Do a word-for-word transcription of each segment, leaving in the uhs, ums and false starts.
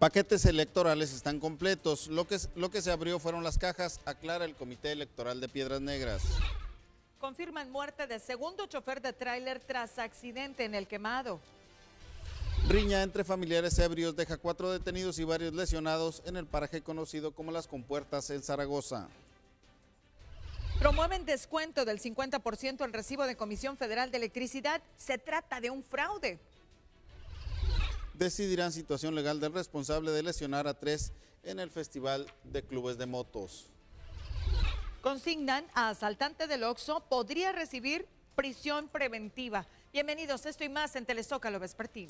Paquetes electorales están completos. Lo que, lo que se abrió fueron las cajas, aclara el Comité Electoral de Piedras Negras. Confirman muerte de segundo chofer de tráiler tras accidente en El Quemado. Riña entre familiares ebrios deja cuatro detenidos y varios lesionados en el paraje conocido como Las Compuertas en Zaragoza. Promueven descuento del cincuenta por ciento en recibo de Comisión Federal de Electricidad. Se trata de un fraude. Decidirán situación legal del responsable de lesionar a tres en el Festival de Clubes de Motos. Consignan a asaltante del Oxxo, podría recibir prisión preventiva. Bienvenidos, esto y más en Telezócalo Vespertino.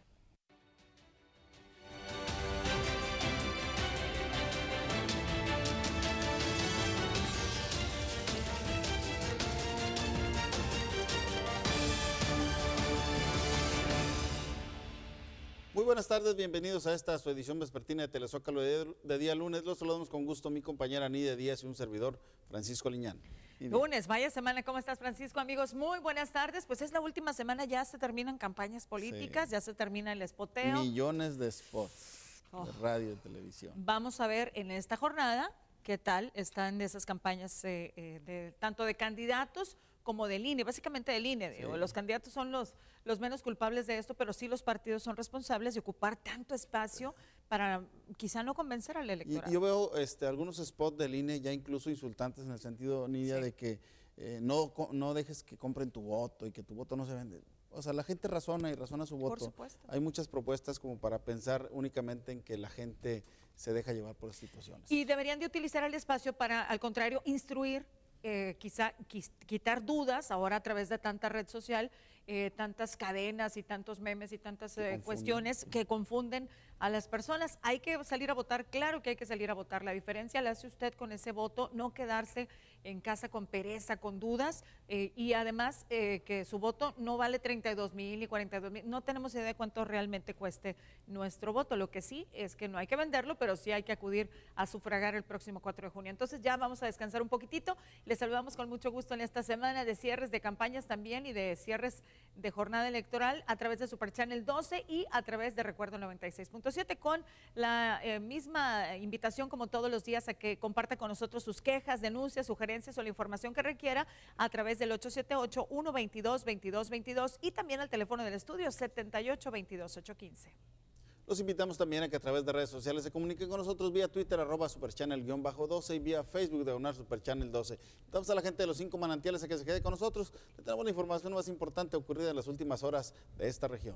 Muy buenas tardes, bienvenidos a esta su edición vespertina de Telezócalo de, de día lunes. Los saludamos con gusto mi compañera Nidia Díaz y un servidor, Francisco Liñán. Lunes, vaya semana, ¿cómo estás, Francisco? Amigos, muy buenas tardes. Pues es la última semana, ya se terminan campañas políticas, sí. Ya se termina el espoteo. Millones de spots oh. de radio y televisión. Vamos a ver en esta jornada qué tal están esas campañas eh, eh, de, tanto de candidatos como del I N E, básicamente del I N E. Sí. Los candidatos son los, los menos culpables de esto, pero sí los partidos son responsables de ocupar tanto espacio para quizá no convencer al electorado. Y yo veo este, algunos spots del I N E ya incluso insultantes en el sentido, Nidia, sí. de que eh, no, no dejes que compren tu voto y que tu voto no se vende. O sea, la gente razona y razona su voto. Por supuesto. Hay muchas propuestas como para pensar únicamente en que la gente se deja llevar por las situaciones. Y deberían de utilizar el espacio para, al contrario, instruir, Eh, quizá quis, quitar dudas ahora a través de tanta red social, eh, tantas cadenas y tantos memes y tantas eh, cuestiones que confunden a las personas. Hay que salir a votar, claro que hay que salir a votar. La diferencia la hace usted con ese voto, no quedarse en casa con pereza, con dudas, eh, y además eh, que su voto no vale treinta y dos mil ni cuarenta y dos mil, no tenemos idea de cuánto realmente cueste nuestro voto. Lo que sí es que no hay que venderlo, pero sí hay que acudir a sufragar el próximo cuatro de junio. Entonces ya vamos a descansar un poquitito. Les saludamos con mucho gusto en esta semana de cierres de campañas también y de cierres de jornada electoral a través de Super Channel doce y a través de Recuerdo noventa y seis punto siete, con la eh, misma invitación como todos los días a que comparta con nosotros sus quejas, denuncias, sugerencias o la información que requiera a través del ocho siete ocho, uno dos dos, veintidós veintidós y también al teléfono del estudio setenta y ocho, veintidós, ochocientos quince. Los invitamos también a que a través de redes sociales se comuniquen con nosotros vía Twitter, arroba superchannel-doce y vía Facebook de UNAR Superchannel doce. Invitamos a la gente de los cinco manantiales a que se quede con nosotros. Le tenemos la información más importante ocurrida en las últimas horas de esta región.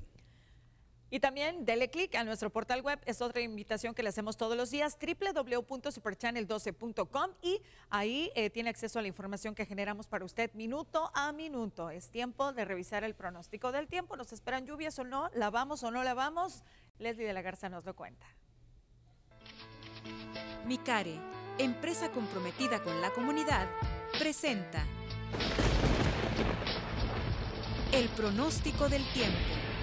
Y también dele clic a nuestro portal web, es otra invitación que le hacemos todos los días, doble u doble u doble u punto superchannel doce punto com, y ahí eh, tiene acceso a la información que generamos para usted minuto a minuto. Es tiempo de revisar el pronóstico del tiempo, nos esperan lluvias o no, la vamos o no la vamos. Leslie de la Garza nos lo cuenta. Micare, empresa comprometida con la comunidad, presenta el pronóstico del tiempo.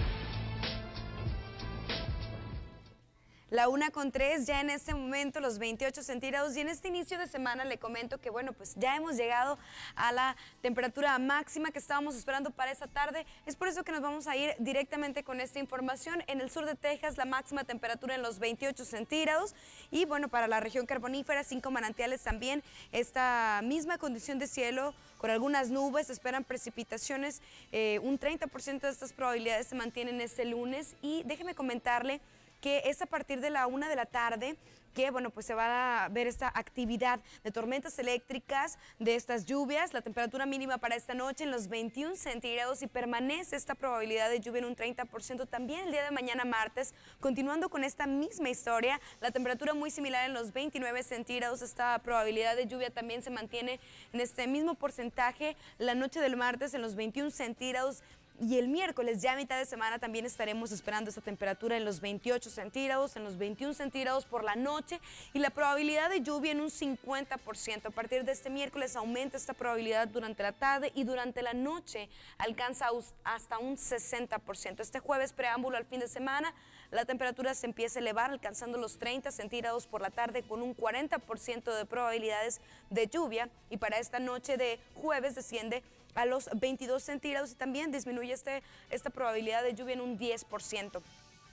La una con tres, ya en este momento los veintiocho centígrados, y en este inicio de semana le comento que bueno, pues ya hemos llegado a la temperatura máxima que estábamos esperando para esta tarde. Es por eso que nos vamos a ir directamente con esta información. En el sur de Texas la máxima temperatura en los veintiocho centígrados, y bueno, para la región carbonífera, cinco manantiales también, esta misma condición de cielo con algunas nubes, esperan precipitaciones, eh, un treinta por ciento de estas probabilidades se mantienen este lunes, y déjeme comentarle que es a partir de la una de la tarde que bueno, pues se va a ver esta actividad de tormentas eléctricas, de estas lluvias. La temperatura mínima para esta noche en los veintiún centígrados y permanece esta probabilidad de lluvia en un treinta por ciento también el día de mañana martes, continuando con esta misma historia. La temperatura muy similar en los veintinueve centígrados, esta probabilidad de lluvia también se mantiene en este mismo porcentaje. La noche del martes en los veintiún centígrados. Y el miércoles, ya a mitad de semana, también estaremos esperando esta temperatura en los veintiocho centígrados, en los veintiún centígrados por la noche, y la probabilidad de lluvia en un cincuenta por ciento. A partir de este miércoles aumenta esta probabilidad durante la tarde, y durante la noche alcanza hasta un sesenta por ciento. Este jueves, preámbulo al fin de semana, la temperatura se empieza a elevar, alcanzando los treinta centígrados por la tarde, con un cuarenta por ciento de probabilidades de lluvia, y para esta noche de jueves desciende a los veintidós centígrados y también disminuye este, esta probabilidad de lluvia en un diez por ciento.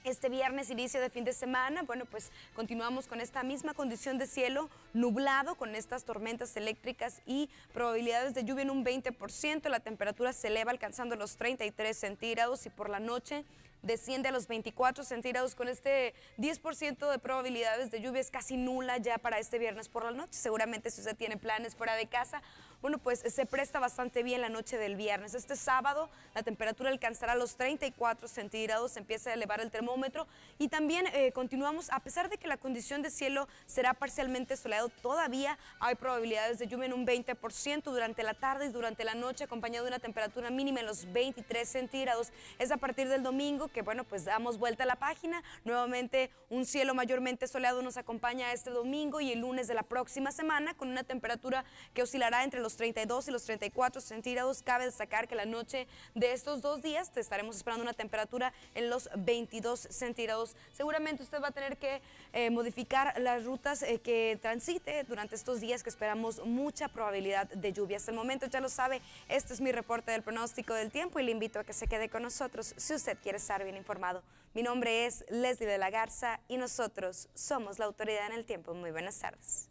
Este viernes, inicio de fin de semana, bueno, pues continuamos con esta misma condición de cielo nublado, con estas tormentas eléctricas y probabilidades de lluvia en un veinte por ciento. La temperatura se eleva alcanzando los treinta y tres centígrados y por la noche desciende a los veinticuatro centígrados con este diez por ciento de probabilidades de lluvia. Es casi nula ya para este viernes por la noche. Seguramente si usted tiene planes fuera de casa, bueno, pues se presta bastante bien la noche del viernes. Este sábado la temperatura alcanzará los treinta y cuatro centígrados, empieza a elevar el termómetro y también eh, continuamos, a pesar de que la condición de cielo será parcialmente soleado, todavía hay probabilidades de lluvia en un veinte por ciento durante la tarde y durante la noche, acompañado de una temperatura mínima en los veintitrés centígrados. Es a partir del domingo que, bueno, pues damos vuelta a la página. Nuevamente un cielo mayormente soleado nos acompaña este domingo y el lunes de la próxima semana con una temperatura que oscilará entre los treinta y dos y los treinta y cuatro centígrados. Cabe destacar que la noche de estos dos días te estaremos esperando una temperatura en los veintidós centígrados. Seguramente usted va a tener que eh, modificar las rutas eh, que transite durante estos días, que esperamos mucha probabilidad de lluvia. Hasta el momento ya lo sabe, este es mi reporte del pronóstico del tiempo y le invito a que se quede con nosotros si usted quiere estar bien informado. Mi nombre es Leslie de la Garza y nosotros somos la autoridad en el tiempo. Muy buenas tardes.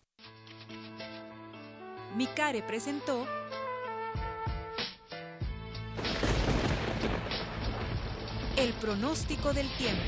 Micare presentó el pronóstico del tiempo.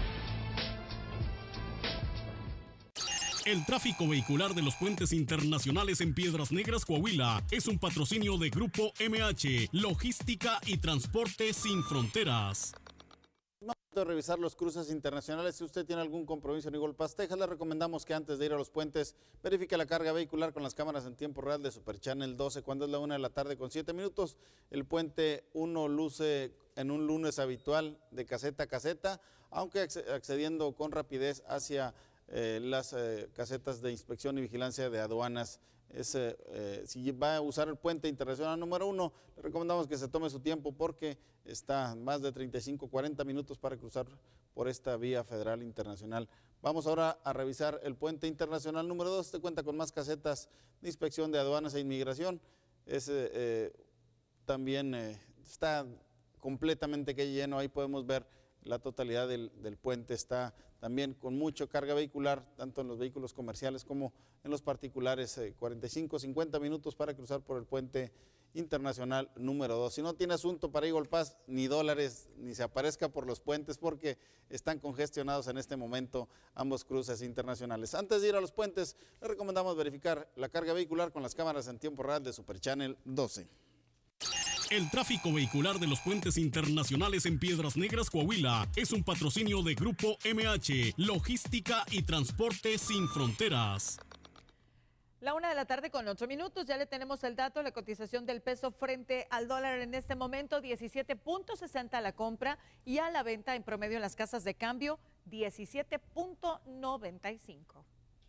El tráfico vehicular de los puentes internacionales en Piedras Negras, Coahuila, es un patrocinio de Grupo M H, Logística y Transporte Sin Fronteras. De revisar los cruces internacionales. Si usted tiene algún compromiso en Igualpás, Texas, le recomendamos que antes de ir a los puentes verifique la carga vehicular con las cámaras en tiempo real de Super Channel doce. Cuando es la una de la tarde con siete minutos, el puente uno luce en un lunes habitual de caseta a caseta, aunque accediendo con rapidez hacia eh, las eh, casetas de inspección y vigilancia de aduanas. Es, eh, eh, si va a usar el puente internacional número uno, le recomendamos que se tome su tiempo porque está más de treinta y cinco, cuarenta minutos para cruzar por esta vía federal internacional. Vamos ahora a revisar el puente internacional número dos. Este cuenta con más casetas de inspección de aduanas e inmigración. Es, eh, eh, también eh, está completamente que lleno. Ahí podemos ver la totalidad del, del puente. Está también con mucha carga vehicular, tanto en los vehículos comerciales como en los particulares. eh, cuarenta y cinco, cincuenta minutos para cruzar por el puente internacional número dos. Si no tiene asunto para Eagle Pass, ni dólares, ni se aparezca por los puentes porque están congestionados en este momento ambos cruces internacionales. Antes de ir a los puentes, le recomendamos verificar la carga vehicular con las cámaras en tiempo real de Super Channel doce. El tráfico vehicular de los puentes internacionales en Piedras Negras, Coahuila, es un patrocinio de Grupo M H, Logística y Transporte Sin Fronteras. La una de la tarde con ocho minutos, ya le tenemos el dato, la cotización del peso frente al dólar en este momento, diecisiete punto sesenta a la compra y a la venta en promedio en las casas de cambio, diecisiete punto noventa y cinco.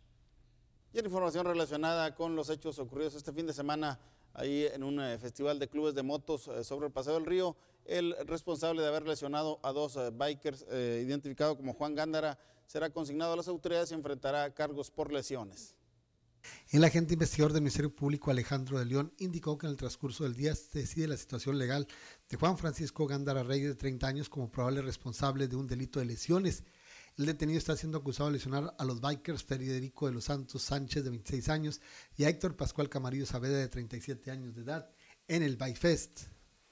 Y en información relacionada con los hechos ocurridos este fin de semana, ahí en un eh, festival de clubes de motos eh, sobre el Paseo del Río, el responsable de haber lesionado a dos eh, bikers, eh, identificado como Juan Gándara, será consignado a las autoridades y enfrentará cargos por lesiones. El agente investigador del Ministerio Público, Alejandro de León, indicó que en el transcurso del día se decide la situación legal de Juan Francisco Gándara Reyes, de treinta años, como probable responsable de un delito de lesiones. El detenido está siendo acusado de lesionar a los bikers Federico de los Santos Sánchez, de veintiséis años, y a Héctor Pascual Camarillo Saavedra, de treinta y siete años de edad, en el Bike Fest.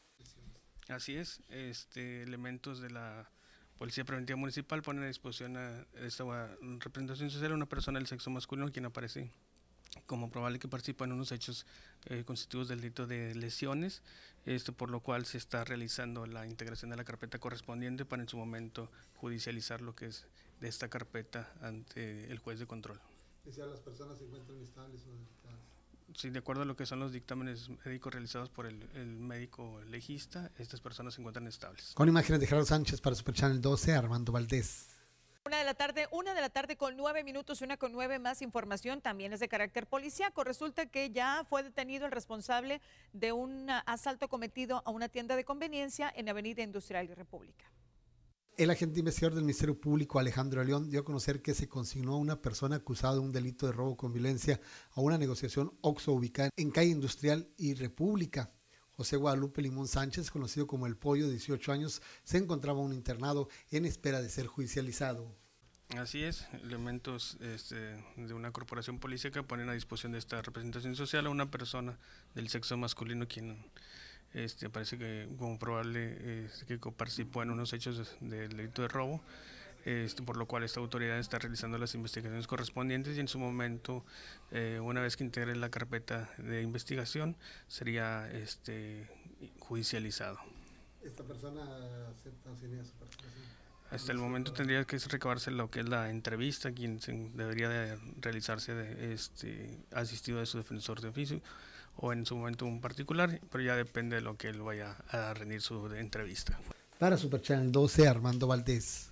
Así es, este, elementos de la Policía Preventiva Municipal ponen a disposición a esta representación social a una persona del sexo masculino quien aparece como probable que participa en unos hechos eh, constitutivos del delito de lesiones, esto por lo cual se está realizando la integración de la carpeta correspondiente para en su momento judicializar lo que es de esta carpeta ante el juez de control. Decía, las personas se encuentran estables o delicadas. Sí, de acuerdo a lo que son los dictámenes médicos realizados por el, el médico legista, estas personas se encuentran estables. Con imágenes de Gerardo Sánchez para Super Channel doce, Armando Valdés. Una de la tarde, una de la tarde con nueve minutos, una con nueve, más información, también es de carácter policíaco. Resulta que ya fue detenido el responsable de un asalto cometido a una tienda de conveniencia en Avenida Industrial y República. El agente investigador del Ministerio Público, Alejandro León, dio a conocer que se consignó a una persona acusada de un delito de robo con violencia a una negociación OXXO ubicada en calle Industrial y República. José Guadalupe Limón Sánchez, conocido como El Pollo, de dieciocho años, se encontraba un internado en espera de ser judicializado. Así es, elementos este, de una corporación policíaca ponen a disposición de esta representación social a una persona del sexo masculino quien este, parece que como probable es que participó en unos hechos del delito de robo, este, por lo cual esta autoridad está realizando las investigaciones correspondientes y en su momento, eh, una vez que integre la carpeta de investigación, sería este, judicializado. ¿Esta persona acepta su participación? Hasta el momento tendría que recabarse lo que es la entrevista, quien se debería de realizarse de este, asistido de su defensor de oficio o en su momento un particular, pero ya depende de lo que él vaya a rendir su entrevista. Para Super Channel doce, Armando Valdés.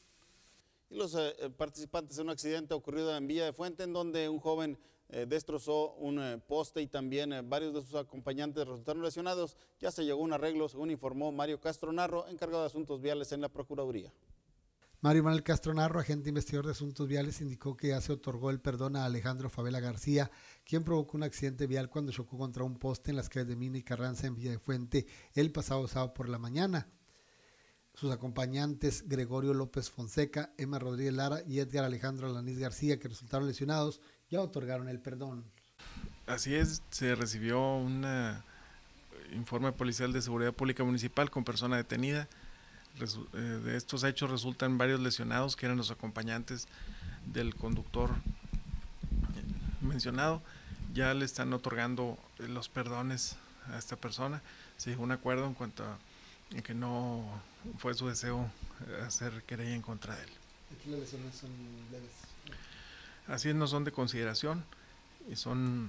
Y los eh, participantes en un accidente ocurrido en Villa de Fuente, en donde un joven eh, destrozó un eh, poste y también eh, varios de sus acompañantes resultaron lesionados. Ya se llegó a un arreglo, según informó Mario Castro Narro, encargado de asuntos viales en la Procuraduría. Mario Manuel Castro Narro, agente investigador de asuntos viales, indicó que ya se otorgó el perdón a Alejandro Favela García, quien provocó un accidente vial cuando chocó contra un poste en las calles de Mina y Carranza en Villa de Fuente el pasado sábado por la mañana. Sus acompañantes Gregorio López Fonseca, Emma Rodríguez Lara y Edgar Alejandro Alanís García, que resultaron lesionados, ya otorgaron el perdón. Así es, se recibió un informe policial de seguridad pública municipal con persona detenida. De estos hechos resultan varios lesionados que eran los acompañantes del conductor mencionado. Ya le están otorgando los perdones a esta persona. Se llegó a un acuerdo en cuanto a en que no fue su deseo hacer querella en contra de él. Aquí las lesiones son leves. Así es, no son de consideración y son,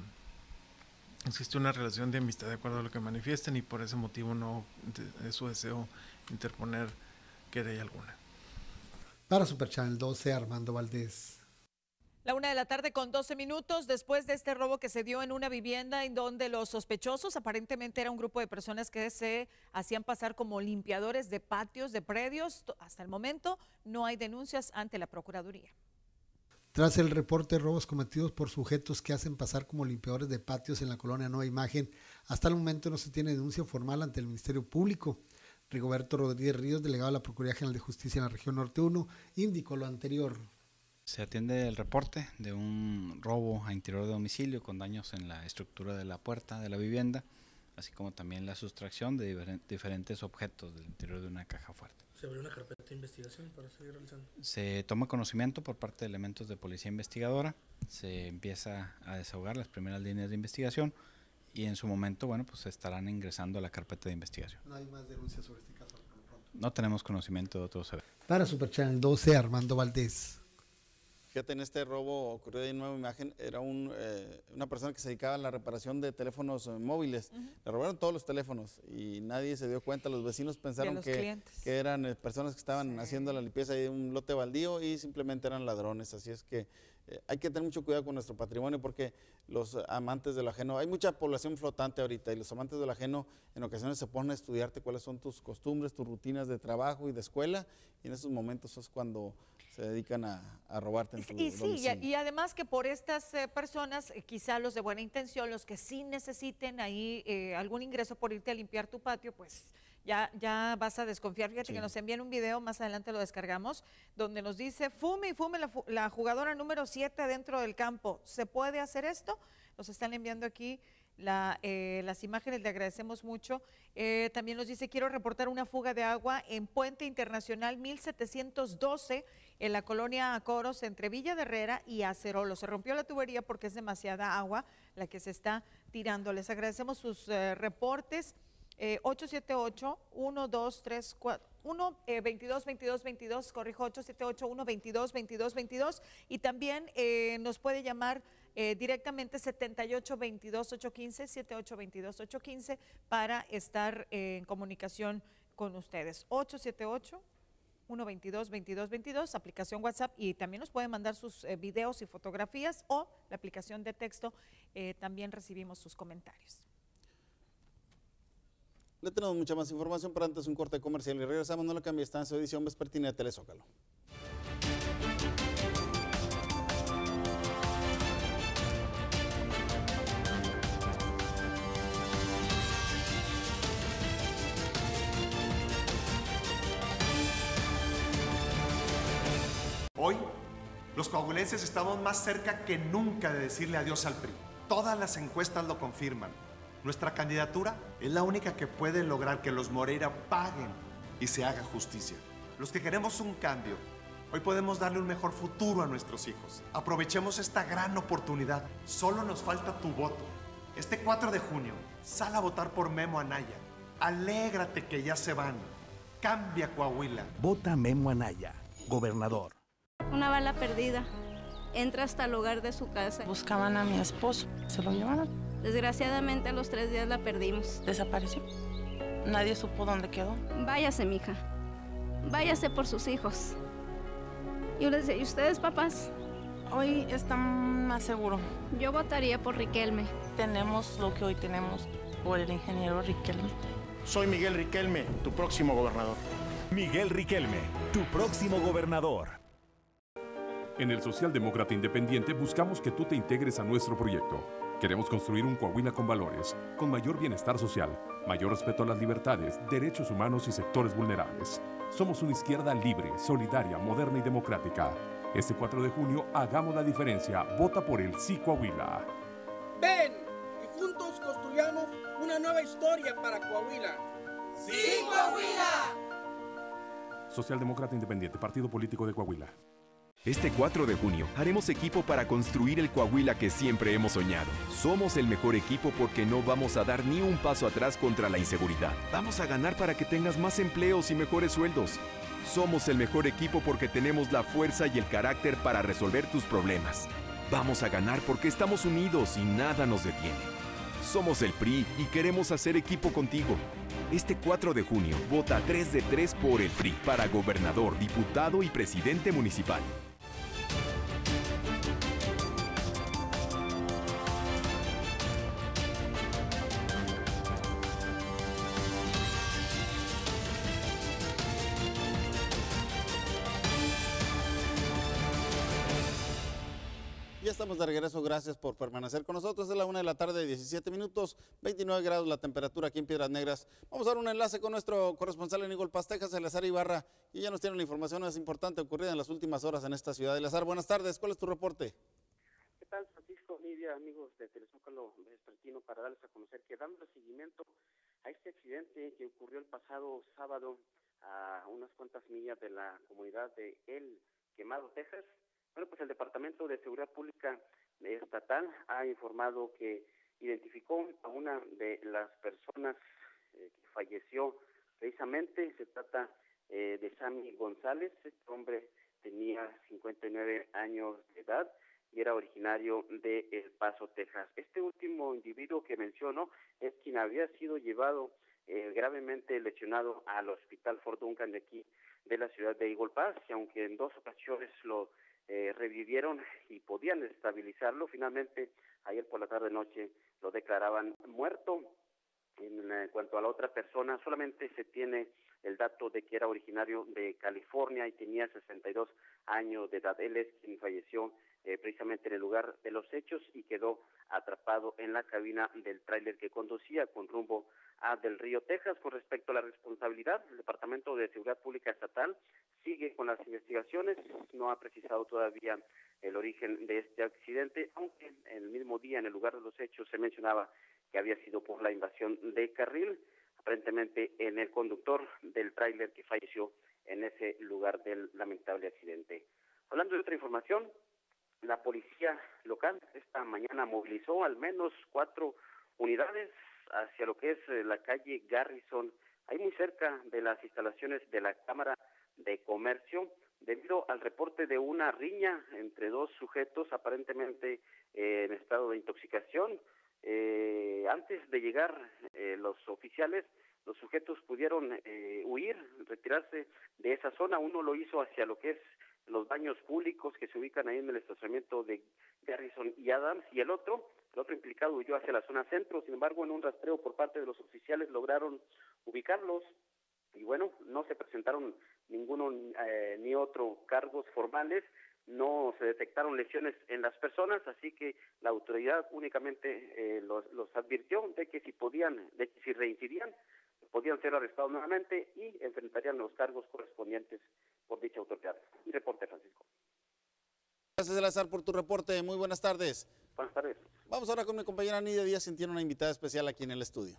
existe una relación de amistad de acuerdo a lo que manifiesten y por ese motivo no es su deseo interponer querella alguna. Para Super Channel doce, Armando Valdés. La una de la tarde con doce minutos, después de este robo que se dio en una vivienda en donde los sospechosos aparentemente era un grupo de personas que se hacían pasar como limpiadores de patios, de predios. Hasta el momento no hay denuncias ante la Procuraduría. Tras el reporte de robos cometidos por sujetos que hacen pasar como limpiadores de patios en la colonia Nueva Imagen, hasta el momento no se tiene denuncia formal ante el Ministerio Público. Rigoberto Rodríguez Ríos, delegado de la Procuraduría General de Justicia en la región Norte uno, indicó lo anterior. Se atiende el reporte de un robo a interior de domicilio con daños en la estructura de la puerta de la vivienda, así como también la sustracción de diferentes objetos del interior de una caja fuerte. ¿Se abrió una carpeta de investigación para seguir realizando? Se toma conocimiento por parte de elementos de policía investigadora, se empieza a desahogar las primeras líneas de investigación y en su momento, bueno, pues estarán ingresando a la carpeta de investigación. No hay más denuncias sobre este caso. No tenemos conocimiento de otros eventos. Para Super Channel doce, Armando Valdés. Fíjate, en este robo ocurrido en Nueva Imagen, era un, eh, una persona que se dedicaba a la reparación de teléfonos eh, móviles. Uh-huh. Le robaron todos los teléfonos y nadie se dio cuenta. Los vecinos pensaron que, que eran eh, personas que estaban sí. haciendo la limpieza de un lote baldío y simplemente eran ladrones. Así es que eh, hay que tener mucho cuidado con nuestro patrimonio porque los amantes de lo ajeno, hay mucha población flotante ahorita y los amantes de lo ajeno en ocasiones se ponen a estudiarte cuáles son tus costumbres, tus rutinas de trabajo y de escuela y en esos momentos es cuando se dedican a, a robarte en tu y, sí, domicilio. Y, y además que por estas eh, personas, eh, quizá los de buena intención, los que sí necesiten ahí eh, algún ingreso por irte a limpiar tu patio, pues ya, ya vas a desconfiar. Fíjate sí. que nos envían un video, más adelante lo descargamos, donde nos dice, fume y fume la, la jugadora número siete dentro del campo. ¿Se puede hacer esto? Nos están enviando aquí La, eh, las imágenes, le agradecemos mucho. Eh, también nos dice, quiero reportar una fuga de agua en Puente Internacional mil setecientos doce, en la colonia Acoros, entre Villa de Herrera y Acerolo. Se rompió la tubería porque es demasiada agua la que se está tirando. Les agradecemos sus eh, reportes. Eh, ocho siete ocho, uno dos tres cuatro, uno, eh, veintidós, veintidós, veintidós, corrijo, ocho siete ocho, uno, veintidós, veintidós, veintidós, y también eh, nos puede llamar eh, directamente setenta y ocho, veintidós, ochocientos quince, setenta y ocho, veintidós, ochocientos quince para estar eh, en comunicación con ustedes. ocho siete ocho, uno, veintidós, veintidós, veintidós, aplicación WhatsApp, y también nos pueden mandar sus eh, videos y fotografías o la aplicación de texto, eh, también recibimos sus comentarios. Le tenemos mucha más información, pero antes un corte comercial y regresamos. No lo cambie, está en su edición vespertina de Telezócalo. Los coahuilenses estamos más cerca que nunca de decirle adiós al P R I. Todas las encuestas lo confirman. Nuestra candidatura es la única que puede lograr que los Moreira paguen y se haga justicia. Los que queremos un cambio, hoy podemos darle un mejor futuro a nuestros hijos. Aprovechemos esta gran oportunidad. Solo nos falta tu voto. Este cuatro de junio, sal a votar por Memo Anaya. Alégrate que ya se van. Cambia Coahuila. Vota Memo Anaya, gobernador. Una bala perdida. Entra hasta el hogar de su casa. Buscaban a mi esposo. Se lo llevaron. Desgraciadamente a los tres días la perdimos. Desapareció. Nadie supo dónde quedó. Váyase, mija. Váyase por sus hijos. Yo les decía, ¿y ustedes, papás? Hoy están más seguros. Yo votaría por Riquelme. Tenemos lo que hoy tenemos por el ingeniero Riquelme. Soy Miguel Riquelme, tu próximo gobernador. Miguel Riquelme, tu próximo gobernador. En el Socialdemócrata Independiente buscamos que tú te integres a nuestro proyecto. Queremos construir un Coahuila con valores, con mayor bienestar social, mayor respeto a las libertades, derechos humanos y sectores vulnerables. Somos una izquierda libre, solidaria, moderna y democrática. Este cuatro de junio, hagamos la diferencia. Vota por el Sí Coahuila. Ven y juntos construyamos una nueva historia para Coahuila. ¡Sí, Coahuila! Socialdemócrata Independiente, Partido Político de Coahuila. Este cuatro de junio haremos equipo para construir el Coahuila que siempre hemos soñado. Somos el mejor equipo porque no vamos a dar ni un paso atrás contra la inseguridad. Vamos a ganar para que tengas más empleos y mejores sueldos. Somos el mejor equipo porque tenemos la fuerza y el carácter para resolver tus problemas. Vamos a ganar porque estamos unidos y nada nos detiene. Somos el P R I y queremos hacer equipo contigo. Este cuatro de junio, vota tres de tres por el P R I para gobernador, diputado y presidente municipal. Ya estamos de regreso, gracias por permanecer con nosotros. Es la una de la tarde, diecisiete minutos, veintinueve grados la temperatura aquí en Piedras Negras. Vamos a dar un enlace con nuestro corresponsal en Eagle Texas, Eleazar Ibarra, y ya nos tiene la información más importante ocurrida en las últimas horas en esta ciudad. Eleazar, buenas tardes, ¿cuál es tu reporte? ¿Qué tal, Francisco, Nidia, amigos de Telezócalo Vespertino, para darles a conocer que dando seguimiento a este accidente que ocurrió el pasado sábado a unas cuantas millas de la comunidad de El Quemado, Texas? Bueno, pues el Departamento de Seguridad Pública Estatal ha informado que identificó a una de las personas eh, que falleció precisamente. Se trata eh, de Sammy González. Este hombre tenía cincuenta y nueve años de edad y era originario de El Paso, Texas. Este último individuo que menciono es quien había sido llevado eh, gravemente lesionado al Hospital Fort Duncan de aquí, de la ciudad de Eagle Pass, y aunque en dos ocasiones lo Eh, revivieron y podían estabilizarlo, finalmente ayer por la tarde-noche lo declaraban muerto. En eh, cuanto a la otra persona, solamente se tiene el dato de que era originario de California y tenía sesenta y dos años de edad. Él es quien falleció eh, precisamente en el lugar de los hechos y quedó atrapado en la cabina del tráiler que conducía con rumbo a Del Río, Texas. Con respecto a la responsabilidad, el Departamento de Seguridad Pública Estatal sigue con las investigaciones. No ha precisado todavía el origen de este accidente, aunque en el mismo día, en el lugar de los hechos, se mencionaba que había sido por la invasión de carril, aparentemente en el conductor del tráiler que falleció en ese lugar del lamentable accidente. Hablando de otra información, la policía local esta mañana movilizó al menos cuatro unidades hacia lo que es la calle Garrison, ahí muy cerca de las instalaciones de la Cámara de Comercio, debido al reporte de una riña entre dos sujetos aparentemente eh, en estado de intoxicación. Eh, antes de llegar eh, los oficiales, los sujetos pudieron eh, huir, retirarse de esa zona. Uno lo hizo hacia lo que es los baños públicos que se ubican ahí en el estacionamiento de Garrison y Adams, y el otro, el otro implicado huyó hacia la zona centro. Sin embargo, en un rastreo por parte de los oficiales lograron ubicarlos y bueno, no se presentaron ninguno eh, ni otro cargos formales. No se detectaron lesiones en las personas, así que la autoridad únicamente eh, los, los advirtió de que si podían, de que si reincidían, podían ser arrestados nuevamente y enfrentarían los cargos correspondientes por dicha autoridad. Mi reporte, Francisco. Gracias, Eleazar, por tu reporte. Muy buenas tardes. Buenas tardes. Vamos ahora con mi compañera Nidia Díaz, quien tiene una invitada especial aquí en el estudio.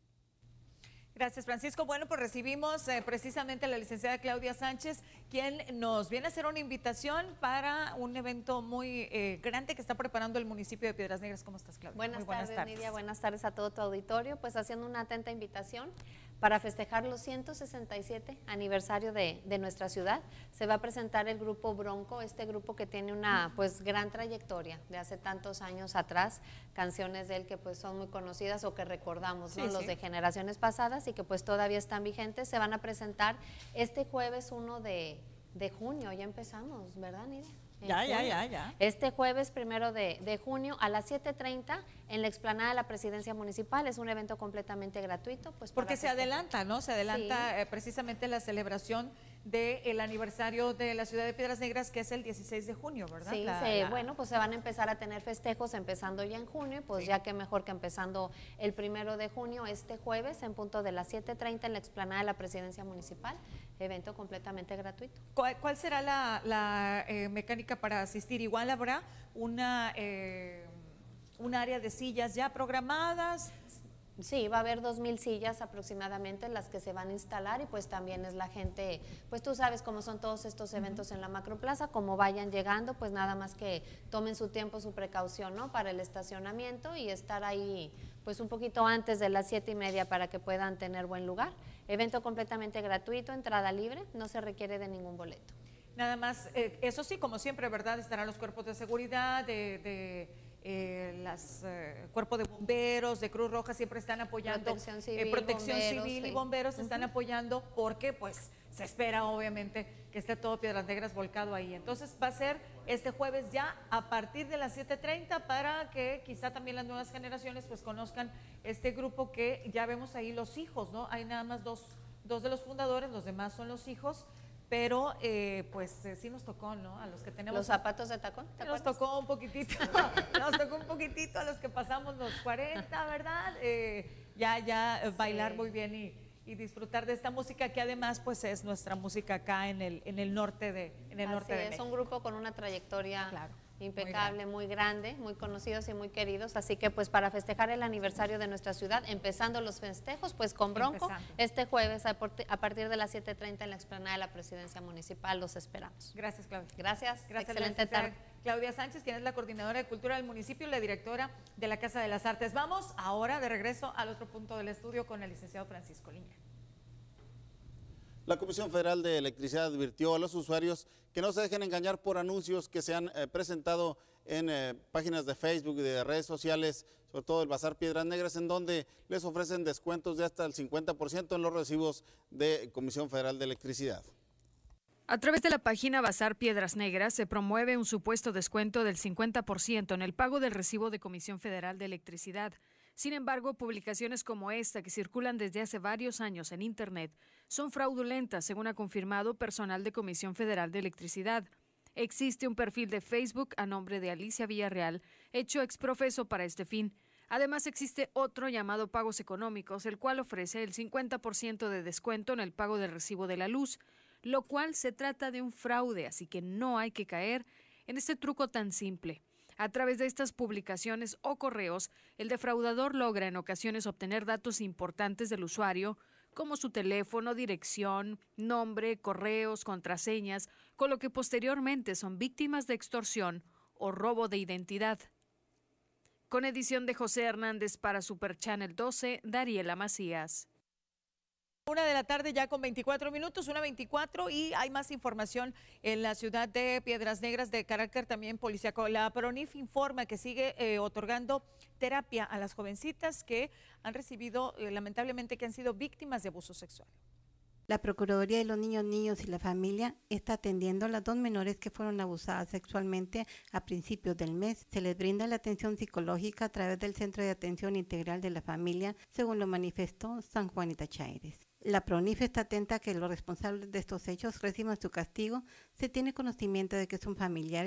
Gracias, Francisco. Bueno, pues recibimos eh, precisamente a la licenciada Claudia Sánchez, quien nos viene a hacer una invitación para un evento muy eh, grande que está preparando el municipio de Piedras Negras. ¿Cómo estás, Claudia? Buenas, muy buenas tardes, tardes, Nidia. Buenas tardes a todo tu auditorio. Pues haciendo una atenta invitación para festejar los ciento sesenta y siete aniversario de, de nuestra ciudad. Se va a presentar el grupo Bronco, este grupo que tiene una pues gran trayectoria de hace tantos años atrás, canciones de él que pues son muy conocidas o que recordamos, ¿no? Sí, los sí. de generaciones pasadas y que pues todavía están vigentes. Se van a presentar este jueves uno de, de junio, ya empezamos, ¿verdad, Nidia? Ya, ya, ya, ya. Este jueves primero de, de junio a las siete treinta en la explanada de la Presidencia Municipal. Es un evento completamente gratuito. Pues porque se adelanta, ¿no? Se adelanta sí. eh, precisamente la celebración del aniversario de la ciudad de Piedras Negras, que es el dieciséis de junio, ¿verdad? Sí, la, sí la... bueno, pues se van a empezar a tener festejos empezando ya en junio, pues sí. ya que mejor que empezando el primero de junio, este jueves, en punto de las siete treinta en la explanada de la Presidencia Municipal, evento completamente gratuito. ¿Cuál, cuál será la, la eh, mecánica para asistir? Igual habrá una, eh, un área de sillas ya programadas. Sí, va a haber dos mil sillas aproximadamente las que se van a instalar y pues también es la gente, pues tú sabes cómo son todos estos eventos uh-huh. en la Macroplaza, como vayan llegando, pues nada más que tomen su tiempo, su precaución, ¿no? Para el estacionamiento y estar ahí pues un poquito antes de las siete y media para que puedan tener buen lugar. Evento completamente gratuito, entrada libre, no se requiere de ningún boleto. Nada más, eh, eso sí, como siempre, ¿verdad? Estarán los cuerpos de seguridad, de... de... Eh, las eh, cuerpo de bomberos, de Cruz Roja siempre están apoyando, protección civil, eh, protección bomberos, civil sí. y bomberos uh-huh. están apoyando porque pues se espera obviamente que esté todo Piedras Negras volcado ahí. Entonces va a ser este jueves ya a partir de las siete treinta para que quizá también las nuevas generaciones pues conozcan este grupo que ya vemos ahí los hijos, ¿no? Hay nada más dos, dos de los fundadores, los demás son los hijos. Pero eh, pues eh, sí nos tocó, ¿no? A los que tenemos... ¿Los zapatos de tacón? ¿Te nos tocó un poquitito, nos tocó un poquitito a los que pasamos los cuarenta, ¿verdad? Eh, ya, ya sí. bailar muy bien y, y disfrutar de esta música que además pues es nuestra música acá en el, en el norte de, en el Así norte de es, México. un grupo con una trayectoria... Claro. impecable, muy grande. muy grande, muy conocidos y muy queridos, así que pues para festejar el aniversario de nuestra ciudad, empezando los festejos, pues con Bronco, empezando. Este jueves a partir de las siete treinta en la explanada de la Presidencia Municipal, los esperamos. Gracias, Claudia. Gracias, Gracias excelente tarde. Claudia Sánchez, quien es la coordinadora de Cultura del municipio y la directora de la Casa de las Artes. Vamos ahora de regreso al otro punto del estudio con el licenciado Francisco Liña. La Comisión Federal de Electricidad advirtió a los usuarios que no se dejen engañar por anuncios que se han eh, presentado en eh, páginas de Facebook y de redes sociales, sobre todo el Bazar Piedras Negras, en donde les ofrecen descuentos de hasta el cincuenta por ciento en los recibos de Comisión Federal de Electricidad. A través de la página Bazar Piedras Negras se promueve un supuesto descuento del cincuenta por ciento en el pago del recibo de Comisión Federal de Electricidad. Sin embargo, publicaciones como esta, que circulan desde hace varios años en Internet, son fraudulentas, según ha confirmado personal de Comisión Federal de Electricidad. Existe un perfil de Facebook a nombre de Alicia Villarreal, hecho exprofeso para este fin. Además, existe otro llamado Pagos Económicos, el cual ofrece el cincuenta por ciento de descuento en el pago del recibo de la luz, lo cual se trata de un fraude, así que no hay que caer en este truco tan simple. A través de estas publicaciones o correos, el defraudador logra en ocasiones obtener datos importantes del usuario, como su teléfono, dirección, nombre, correos, contraseñas, con lo que posteriormente son víctimas de extorsión o robo de identidad. Con edición de José Hernández para Super Channel doce, Dariela Macías. Una de la tarde ya con veinticuatro minutos, una veinticuatro, y hay más información en la ciudad de Piedras Negras de carácter también policíaco. La PRONIF informa que sigue eh, otorgando terapia a las jovencitas que han recibido, eh, lamentablemente, que han sido víctimas de abuso sexual. La Procuraduría de los Niños, Niños y la Familia está atendiendo a las dos menores que fueron abusadas sexualmente a principios del mes. Se les brinda la atención psicológica a través del Centro de Atención Integral de la Familia, según lo manifestó San Juanita Chaires. La PRONIF está atenta a que los responsables de estos hechos reciban su castigo. Se tiene conocimiento de que son familiares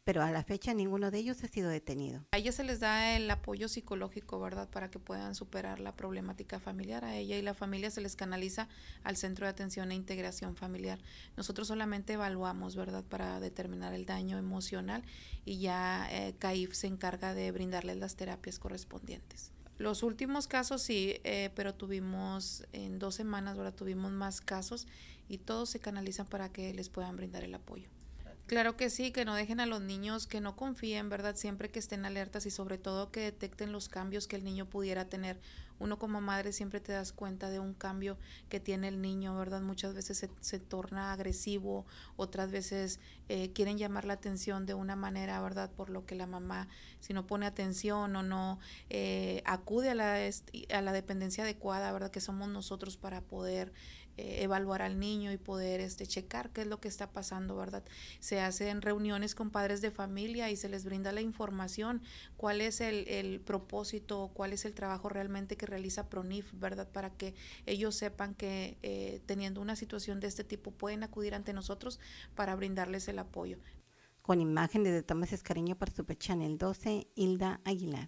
pero a la fecha ninguno de ellos ha sido detenido. A ella se les da el apoyo psicológico, ¿verdad?, para que puedan superar la problemática familiar. A ella y la familia se les canaliza al Centro de Atención e Integración Familiar. Nosotros solamente evaluamos, ¿verdad?, para determinar el daño emocional, y ya eh, C A I F se encarga de brindarles las terapias correspondientes. Los últimos casos sí, eh, pero tuvimos en dos semanas, ¿verdad?, tuvimos más casos, y todos se canalizan para que les puedan brindar el apoyo. Claro que sí, que no dejen a los niños, que no confíen, ¿verdad? Siempre que estén alertas y sobre todo que detecten los cambios que el niño pudiera tener. Uno como madre siempre te das cuenta de un cambio que tiene el niño, ¿verdad? Muchas veces se, se torna agresivo, otras veces eh, quieren llamar la atención de una manera, ¿verdad? Por lo que la mamá, si no pone atención o no eh, acude a la, a la dependencia adecuada, ¿verdad? Que somos nosotros para poder Eh, evaluar al niño y poder este checar qué es lo que está pasando, ¿verdad? Se hacen reuniones con padres de familia y se les brinda la información, cuál es el, el propósito, cuál es el trabajo realmente que realiza PRONIF, ¿verdad? Para que ellos sepan que eh, teniendo una situación de este tipo pueden acudir ante nosotros para brindarles el apoyo. Con imágenes de Tomás Escariño para Super Channel doce, Hilda Aguilar.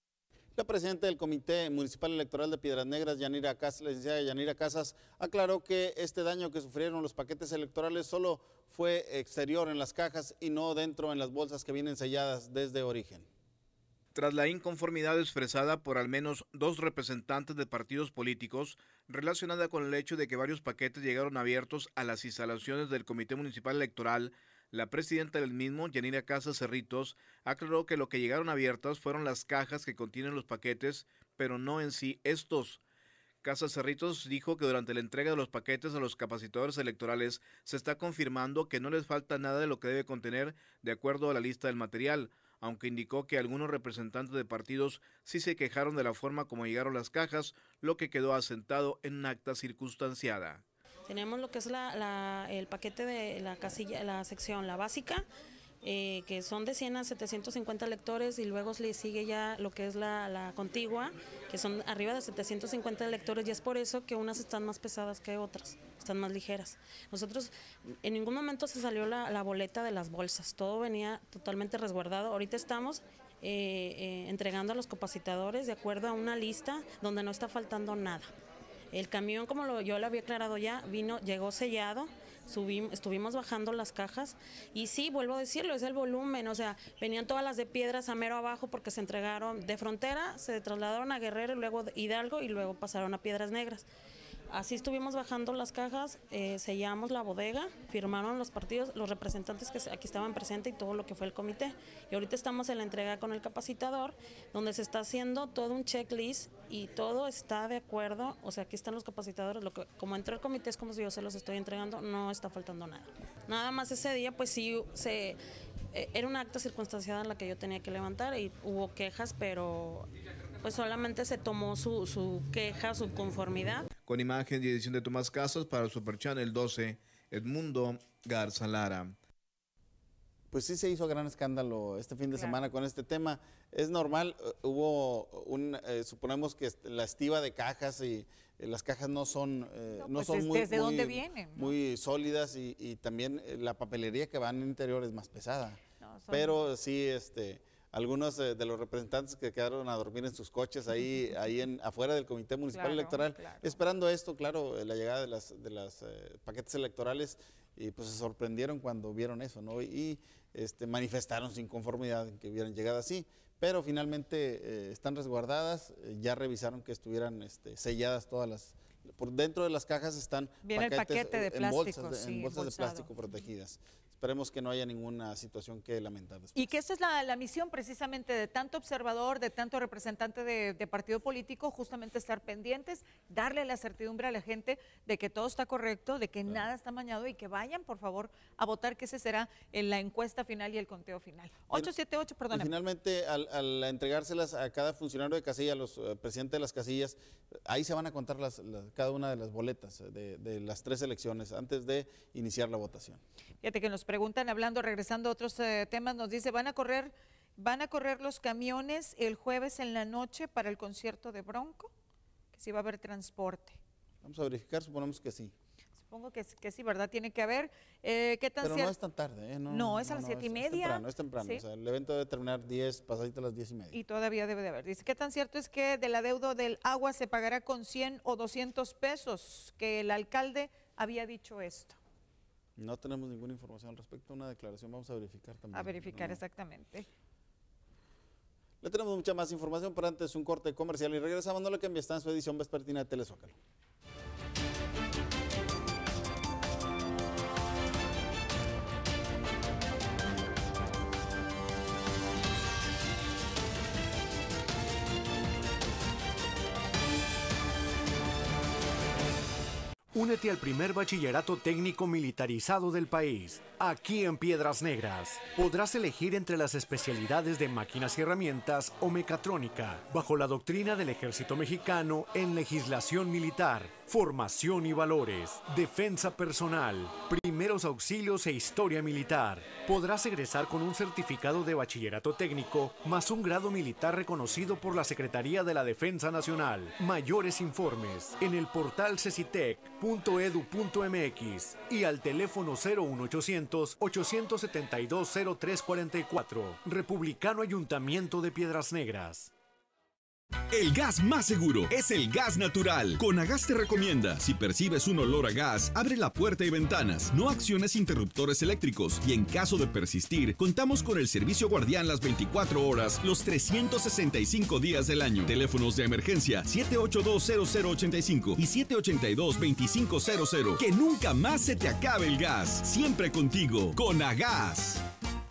La presidenta del Comité Municipal Electoral de Piedras Negras, Yanira Casas, la licenciada Yanira Casas, aclaró que este daño que sufrieron los paquetes electorales solo fue exterior en las cajas y no dentro en las bolsas que vienen selladas desde origen. Tras la inconformidad expresada por al menos dos representantes de partidos políticos relacionada con el hecho de que varios paquetes llegaron abiertos a las instalaciones del Comité Municipal Electoral, la presidenta del mismo, Yanira Casas Cerritos, aclaró que lo que llegaron abiertas fueron las cajas que contienen los paquetes, pero no en sí estos. Casas Cerritos dijo que durante la entrega de los paquetes a los capacitadores electorales se está confirmando que no les falta nada de lo que debe contener de acuerdo a la lista del material, aunque indicó que algunos representantes de partidos sí se quejaron de la forma como llegaron las cajas, lo que quedó asentado en un acta circunstanciada. Tenemos lo que es la, la, el paquete de la casilla, la sección, la básica, eh, que son de cien a setecientos cincuenta lectores, y luego le sigue ya lo que es la, la contigua, que son arriba de setecientos cincuenta lectores, y es por eso que unas están más pesadas que otras, están más ligeras. Nosotros en ningún momento se salió la, la boleta de las bolsas, todo venía totalmente resguardado. Ahorita estamos eh, eh, entregando a los capacitadores de acuerdo a una lista donde no está faltando nada. El camión, como lo, yo lo había aclarado ya, vino, llegó sellado, subimos, estuvimos bajando las cajas, y sí, vuelvo a decirlo, es el volumen, o sea, venían todas las de Piedras a mero abajo porque se entregaron de Frontera, se trasladaron a Guerrero, luego Hidalgo y luego pasaron a Piedras Negras. Así estuvimos bajando las cajas, eh, sellamos la bodega, firmaron los partidos, los representantes que aquí estaban presentes y todo lo que fue el comité. Y ahorita estamos en la entrega con el capacitador, donde se está haciendo todo un checklist y todo está de acuerdo. O sea, aquí están los capacitadores, lo que, como entró el comité es como si yo se los estoy entregando, no está faltando nada. Nada más ese día, pues sí, se, eh, era una acta circunstanciada en la que yo tenía que levantar y hubo quejas, pero pues solamente se tomó su, su queja, su conformidad. Con imagen y edición de Tomás Casas para Super Channel doce, Edmundo Garza Lara. Pues sí se hizo gran escándalo este fin de Claro. semana con este tema. Es normal, uh, hubo un, eh, suponemos que la estiva de cajas y eh, las cajas no son, eh, no, No, pues son es muy, desde muy, dónde vienen, ¿no? muy sólidas y, y también eh, la papelería que va en el interior es más pesada. No, son- Pero sí, este, algunos eh, de los representantes que quedaron a dormir en sus coches ahí, ahí en, afuera del Comité Municipal Claro, Electoral, claro. esperando esto, claro, eh, la llegada de las, de las eh, paquetes electorales, y pues se sorprendieron cuando vieron eso, ¿no? Y este, manifestaron su inconformidad en que hubieran llegado así, pero finalmente eh, están resguardadas, eh, ya revisaron que estuvieran este, selladas todas las, por dentro de las cajas están Viene el paquetes paquete de en plástico, bolsas, de, sí, en bolsas de embolsado. plástico protegidas. Esperemos que no haya ninguna situación que lamentar después. Y que esta es la, la misión precisamente de tanto observador, de tanto representante de, de partido político, justamente estar pendientes, darle la certidumbre a la gente de que todo está correcto, de que nada está mañado y que vayan, por favor, a votar, que ese será en la encuesta final y el conteo final. ocho siete ocho, Y perdón. finalmente, al, al entregárselas a cada funcionario de casilla, a los eh, presidentes de las casillas, ahí se van a contar las, las- cada una de las boletas eh, de, de las tres elecciones antes de iniciar la votación. Fíjate que nos preguntan, hablando, regresando a otros eh, temas, nos dice, ¿van a correr van a correr los camiones el jueves en la noche para el concierto de Bronco? Que sí va a haber transporte. Vamos a verificar, suponemos que sí. Supongo que, que sí, ¿verdad? Tiene que haber. Eh, ¿qué tan Pero cier... no es tan tarde, ¿eh? No, no es a no, las no, siete y es, media. Es temprano, es temprano. ¿Sí? O sea, el evento debe terminar diez, pasadito a las diez y media. Y todavía debe de haber. Dice, ¿qué tan cierto es que del adeudo del agua se pagará con cien o doscientos pesos? Que el alcalde había dicho esto. No tenemos ninguna información al respecto, una declaración, vamos a verificar también. A verificar, no. exactamente. Le tenemos mucha más información, pero antes un corte comercial y regresamos, no le cambie, está en su edición vespertina de Telezócalo. Únete al primer bachillerato técnico militarizado del país, aquí en Piedras Negras. Podrás elegir entre las especialidades de máquinas y herramientas o mecatrónica, bajo la doctrina del Ejército Mexicano en legislación militar, formación y valores, defensa personal, primeros auxilios e historia militar. Podrás egresar con un certificado de bachillerato técnico más un grado militar reconocido por la Secretaría de la Defensa Nacional. Mayores informes en el portal cecitec punto edu punto mx y al teléfono cero uno ochocientos, ochocientos setenta y dos, cero tres cuarenta y cuatro. Republicano Ayuntamiento de Piedras Negras. El gas más seguro es el gas natural. Conagas te recomienda, si percibes un olor a gas, abre la puerta y ventanas, no acciones interruptores eléctricos y en caso de persistir, contamos con el servicio guardián las veinticuatro horas, los trescientos sesenta y cinco días del año. Teléfonos de emergencia siete ocho dos, cero cero ocho cinco y siete ocho dos, dos cinco cero cero. Que nunca más se te acabe el gas. Siempre contigo, Conagas.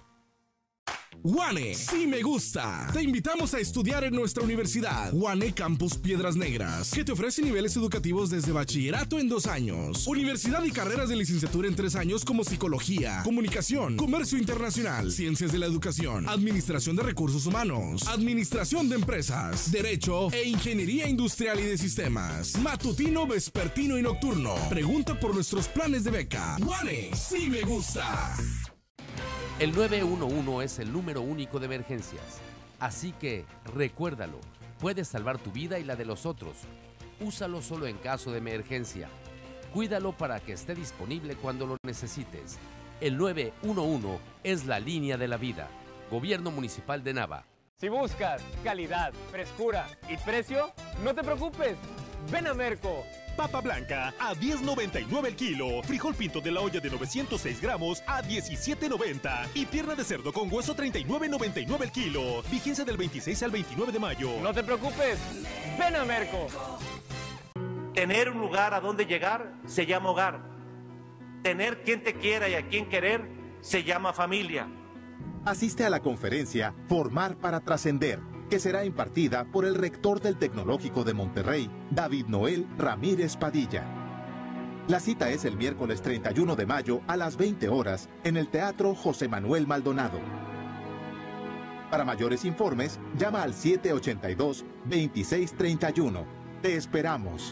UANE, sí me gusta. Te invitamos a estudiar en nuestra universidad, UANE Campus Piedras Negras, que te ofrece niveles educativos desde bachillerato en dos años, universidad y carreras de licenciatura en tres años como psicología, comunicación, comercio internacional, ciencias de la educación, administración de recursos humanos, administración de empresas, derecho e ingeniería industrial y de sistemas, matutino, vespertino y nocturno. Pregunta por nuestros planes de beca. UANE, sí me gusta. El nueve uno uno es el número único de emergencias, así que recuérdalo, puedes salvar tu vida y la de los otros. Úsalo solo en caso de emergencia. Cuídalo para que esté disponible cuando lo necesites. El nueve uno uno es la línea de la vida. Gobierno Municipal de Nava. Si buscas calidad, frescura y precio, no te preocupes. Ven a Merco. Papa blanca a diez noventa y nueve el kilo. Frijol pinto de la olla de novecientos seis gramos a diecisiete noventa. Y pierna de cerdo con hueso treinta y nueve noventa y nueve el kilo. Vigencia del veintiséis al veintinueve de mayo. No te preocupes. Ven a Merco. Tener un lugar a donde llegar se llama hogar. Tener quien te quiera y a quien querer se llama familia. Asiste a la conferencia Formar para Trascender, que será impartida por el rector del Tecnológico de Monterrey, David Noel Ramírez Padilla. La cita es el miércoles treinta y uno de mayo a las veinte horas en el Teatro José Manuel Maldonado. Para mayores informes, llama al siete ocho dos, dos seis tres uno. Te esperamos.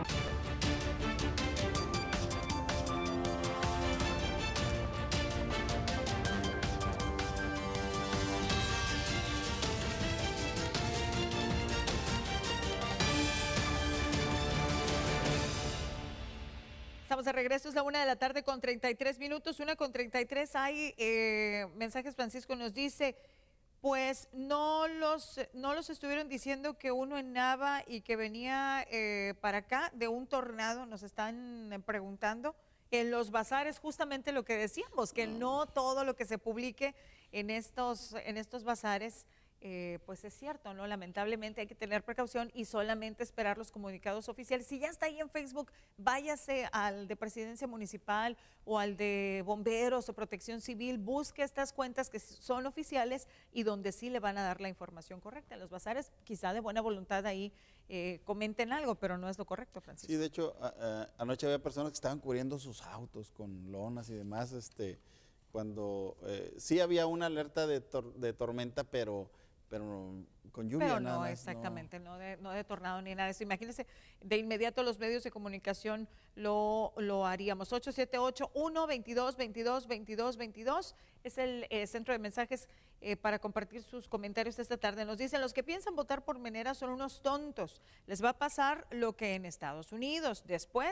Estamos de regreso, es la una de la tarde con treinta y tres minutos, una con treinta y tres. Hay eh, mensajes, Francisco nos dice, pues no los, no los estuvieron diciendo que uno en Nava y que venía eh, para acá de un tornado, nos están preguntando. En los bazares, justamente lo que decíamos, que no todo lo que se publique en estos, en estos bazares, Eh, pues es cierto, ¿no? Lamentablemente hay que tener precaución y solamente esperar los comunicados oficiales. Si ya está ahí en Facebook, váyase al de Presidencia Municipal o al de Bomberos o Protección Civil, busque estas cuentas que son oficiales y donde sí le van a dar la información correcta. En los bazares, quizá de buena voluntad ahí eh, comenten algo, pero no es lo correcto, Francisco. Sí, de hecho, a, a, anoche había personas que estaban cubriendo sus autos con lonas y demás, este, cuando eh, sí había una alerta de, tor de tormenta, pero... pero con lluvia Pero nada no, más, exactamente, no. No, de, no de tornado ni nada de eso. Imagínense, de inmediato los medios de comunicación lo, lo haríamos. ocho siete ocho, uno, veintidós, veintidós, veintidós, veintidós es el eh, centro de mensajes eh, para compartir sus comentarios esta tarde. Nos dicen, los que piensan votar por Menera son unos tontos. Les va a pasar lo que en Estados Unidos. Después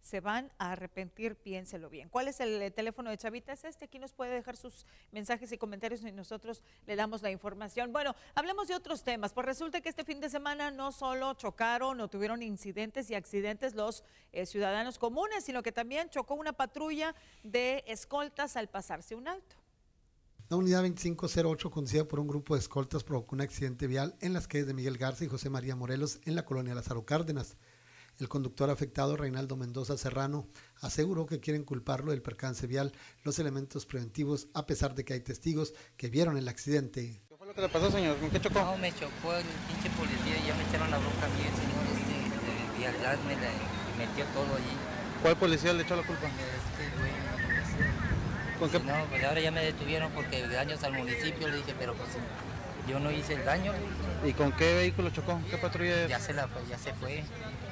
se van a arrepentir, piénselo bien. ¿Cuál es el eh, teléfono de Chavita? Es este, aquí nos puede dejar sus mensajes y comentarios y nosotros le damos la información. Bueno, hablemos de otros temas, pues resulta que este fin de semana no solo chocaron o tuvieron incidentes y accidentes los eh, ciudadanos comunes, sino que también chocó una patrulla de escoltas al pasarse un alto. La unidad veinticinco cero ocho, conducida por un grupo de escoltas, provocó un accidente vial en las calles de Miguel Garza y José María Morelos en la colonia Lázaro Cárdenas. El conductor afectado, Reinaldo Mendoza Serrano, aseguró que quieren culparlo del percance vial los elementos preventivos, a pesar de que hay testigos que vieron el accidente. ¿Qué fue lo que le pasó, señor? ¿Con qué chocó? No, me chocó el pinche policía y ya me echaron la bronca a mí, el señor este, de vialidad, me la metió todo allí. ¿Cuál policía le echó la culpa? Este, güey, no sé. ¿Con qué? Sí, no, pues ahora ya me detuvieron porque daños al municipio, le dije, pero pues yo no hice el daño. ¿Y con qué vehículo chocó? ¿Qué patrulla es? Ya se, la, ya se fue.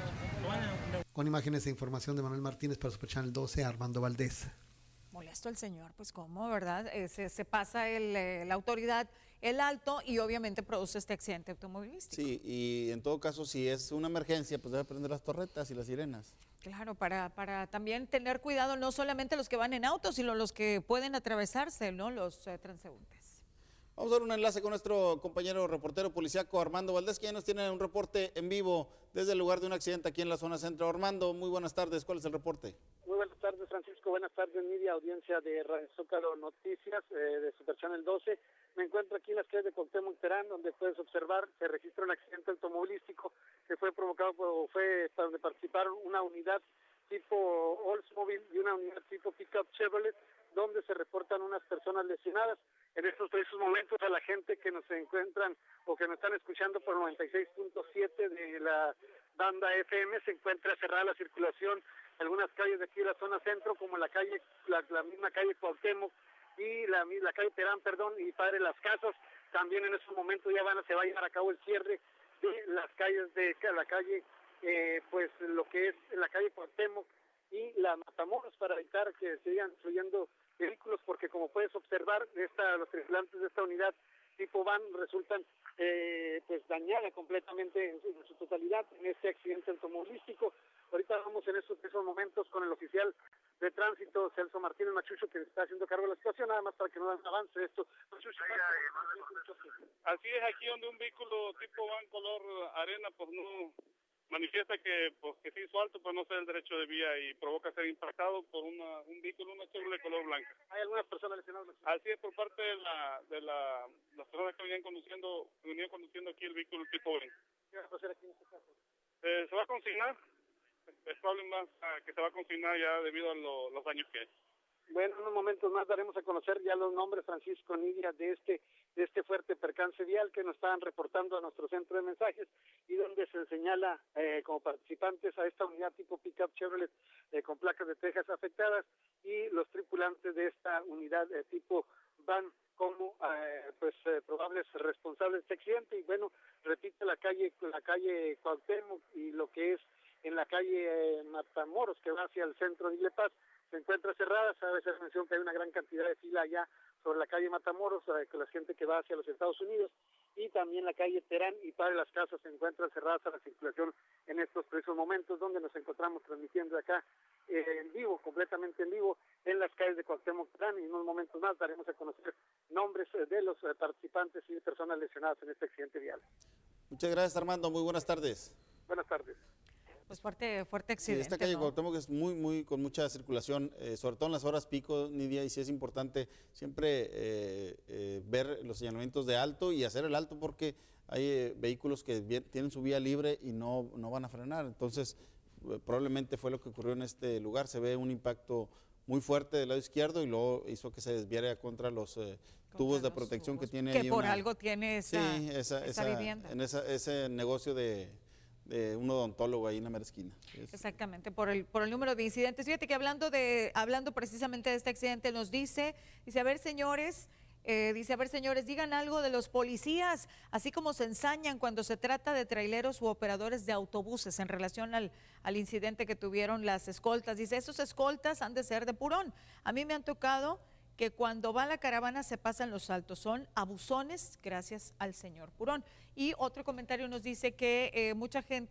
Con imágenes e información de Manuel Martínez para Super Channel doce, Armando Valdés. Molesto el señor, pues cómo, ¿verdad? Eh, se, se pasa el, eh, la autoridad el alto y obviamente produce este accidente automovilístico. Sí, y en todo caso, si es una emergencia, pues debe prender las torretas y las sirenas. Claro, para, para también tener cuidado, no solamente los que van en auto, sino los que pueden atravesarse, ¿no? Los eh, transeúntes. Vamos a dar un enlace con nuestro compañero reportero policiaco Armando Valdés, que ya nos tiene un reporte en vivo desde el lugar de un accidente aquí en la zona centro. Armando, muy buenas tardes, ¿cuál es el reporte? Muy buenas tardes, Francisco, buenas tardes, media audiencia de Radio Zócalo Noticias, eh, de Super Channel doce. Me encuentro aquí en las calles de Cuauhtémoc Terán, donde puedes observar que registra un accidente automovilístico que fue provocado por, fue donde participaron una unidad tipo Oldsmobile y una unidad tipo Pickup Chevrolet, donde se reportan unas personas lesionadas. En estos precisos momentos, a la gente que nos encuentran o que nos están escuchando por noventa y seis punto siete de la banda F M, se encuentra cerrada la circulación en algunas calles de aquí de la zona centro, como la calle, la, la misma calle Cuauhtémoc y la, la calle Terán, perdón, y Padre Las Casas. También en estos momentos ya van a, se va a llevar a cabo el cierre de las calles de la calle, eh, pues lo que es la calle Cuauhtémoc y la Matamoros, para evitar que sigan fluyendo vehículos, porque como puedes observar, esta, los tripulantes de esta unidad tipo van resultan eh, pues dañada completamente en su, en su totalidad en este accidente automovilístico. Ahorita vamos en esos, esos momentos con el oficial de tránsito, Celso Martínez Machucho, que está haciendo cargo de la situación, nada más para que no avance esto. Machucho, así es, aquí donde un vehículo tipo van color arena, pues no manifiesta que pues que se hizo alto, pues no se da el derecho de vía y provoca ser impactado por una, un vehículo, una Chevrolet color blanca. ¿Hay algunas personas lesionadas? Así es, por parte de la de la las personas que venían conduciendo, venían conduciendo aquí el vehículo tipo B. ¿Qué va a hacer aquí en este caso? Eh, se va a consignar, es probable más uh, que se va a consignar ya debido a lo, los daños que hay. Bueno, en unos momentos más daremos a conocer ya los nombres, Francisco, Nidia, de este de este fuerte percance vial que nos estaban reportando a nuestro centro de mensajes y donde se señala eh, como participantes a esta unidad tipo Pickup Chevrolet eh, con placas de Texas afectadas y los tripulantes de esta unidad eh, tipo van como eh, pues eh, probables responsables de este accidente. Y bueno, repite la calle la calle Cuauhtémoc y lo que es en la calle eh, Matamoros, que va hacia el centro de Ile Paz, se encuentra cerrada. Sabe ser mención que hay una gran cantidad de fila allá sobre la calle Matamoros, eh, con la gente que va hacia los Estados Unidos, y también la calle Terán y Padre Las Casas se encuentran cerradas a la circulación en estos precisos momentos, donde nos encontramos transmitiendo acá eh, en vivo, completamente en vivo, en las calles de Cuauhtémoc Terán, y en unos momentos más daremos a conocer nombres eh, de los eh, participantes y personas lesionadas en este accidente vial. Muchas gracias, Armando, muy buenas tardes. Buenas tardes. Pues fuerte, fuerte accidente. Sí, esta calle ¿no? Cuauhtémoc es muy, muy, con mucha circulación, eh, sobre todo en las horas pico, Nidia, y sí es importante siempre eh, eh, ver los señalamientos de alto y hacer el alto, porque hay eh, vehículos que bien, tienen su vía libre y no, no van a frenar. Entonces, eh, probablemente fue lo que ocurrió en este lugar. Se ve un impacto muy fuerte del lado izquierdo y luego hizo que se desviara contra los eh, tubos de protección tubos, que tiene que ahí. por una, algo tiene esa, sí, esa, esa, esa vivienda. En esa, ese negocio de... de un odontólogo ahí en la mera esquina. Exactamente, por el por el número de incidentes. Fíjate que hablando de hablando precisamente de este accidente, nos dice, dice, a ver, señores, eh, dice, a ver, señores, digan algo de los policías, así como se ensañan cuando se trata de traileros u operadores de autobuses en relación al, al incidente que tuvieron las escoltas. Dice, esos escoltas han de ser de Purón. A mí me han tocado que cuando va la caravana se pasan los saltos, son abusones, gracias al señor Purón. Y otro comentario nos dice que eh, mucha gente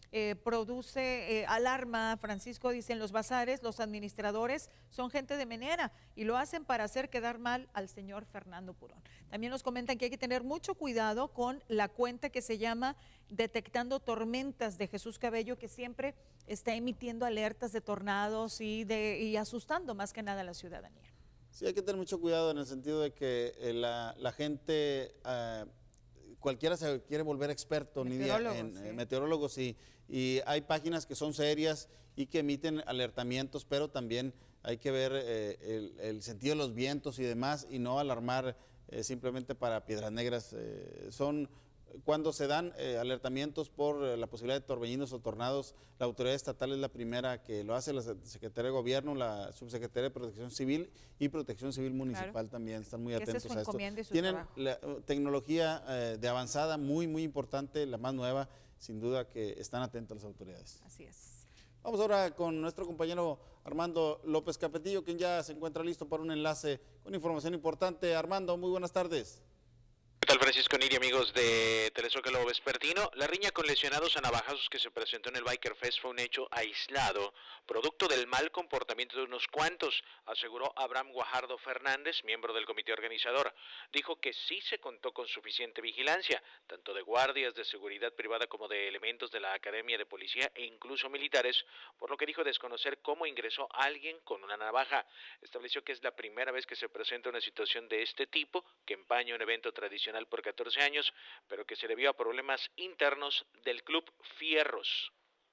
eh, produce eh, alarma. Francisco dice, en los bazares los administradores son gente de menera y lo hacen para hacer quedar mal al señor Fernando Purón. También nos comentan que hay que tener mucho cuidado con la cuenta que se llama Detectando Tormentas de Jesús Cabello, que siempre está emitiendo alertas de tornados y, de, y asustando más que nada a la ciudadanía. Sí, hay que tener mucho cuidado en el sentido de que eh, la, la gente, eh, cualquiera se quiere volver experto, Nidia, en sí. eh, meteorólogos, y, y hay páginas que son serias y que emiten alertamientos, pero también hay que ver eh, el, el sentido de los vientos y demás, y no alarmar eh, simplemente para Piedras Negras. Eh, son Cuando se dan eh, alertamientos por eh, la posibilidad de torbellinos o tornados, la autoridad estatal es la primera que lo hace, la Secretaría de Gobierno, la Subsecretaría de Protección Civil y Protección Civil Municipal, claro, también están muy atentos a esto. Tienen la, uh, tecnología eh, de avanzada muy, muy importante, la más nueva, sin duda que están atentas las autoridades. Así es. Vamos ahora con nuestro compañero Armando López Capetillo, quien ya se encuentra listo para un enlace con información importante. Armando, muy buenas tardes. ¿Qué tal, Francisco, Nidia, amigos de Telezócalo Vespertino? La riña con lesionados a navajazos que se presentó en el Biker Fest fue un hecho aislado, producto del mal comportamiento de unos cuantos, aseguró Abraham Guajardo Fernández, miembro del comité organizador. Dijo que sí se contó con suficiente vigilancia, tanto de guardias de seguridad privada como de elementos de la Academia de Policía e incluso militares, por lo que dijo desconocer cómo ingresó alguien con una navaja. Estableció que es la primera vez que se presenta una situación de este tipo, que empaña un evento tradicional por catorce años, pero que se debió a problemas internos del Club Fierros.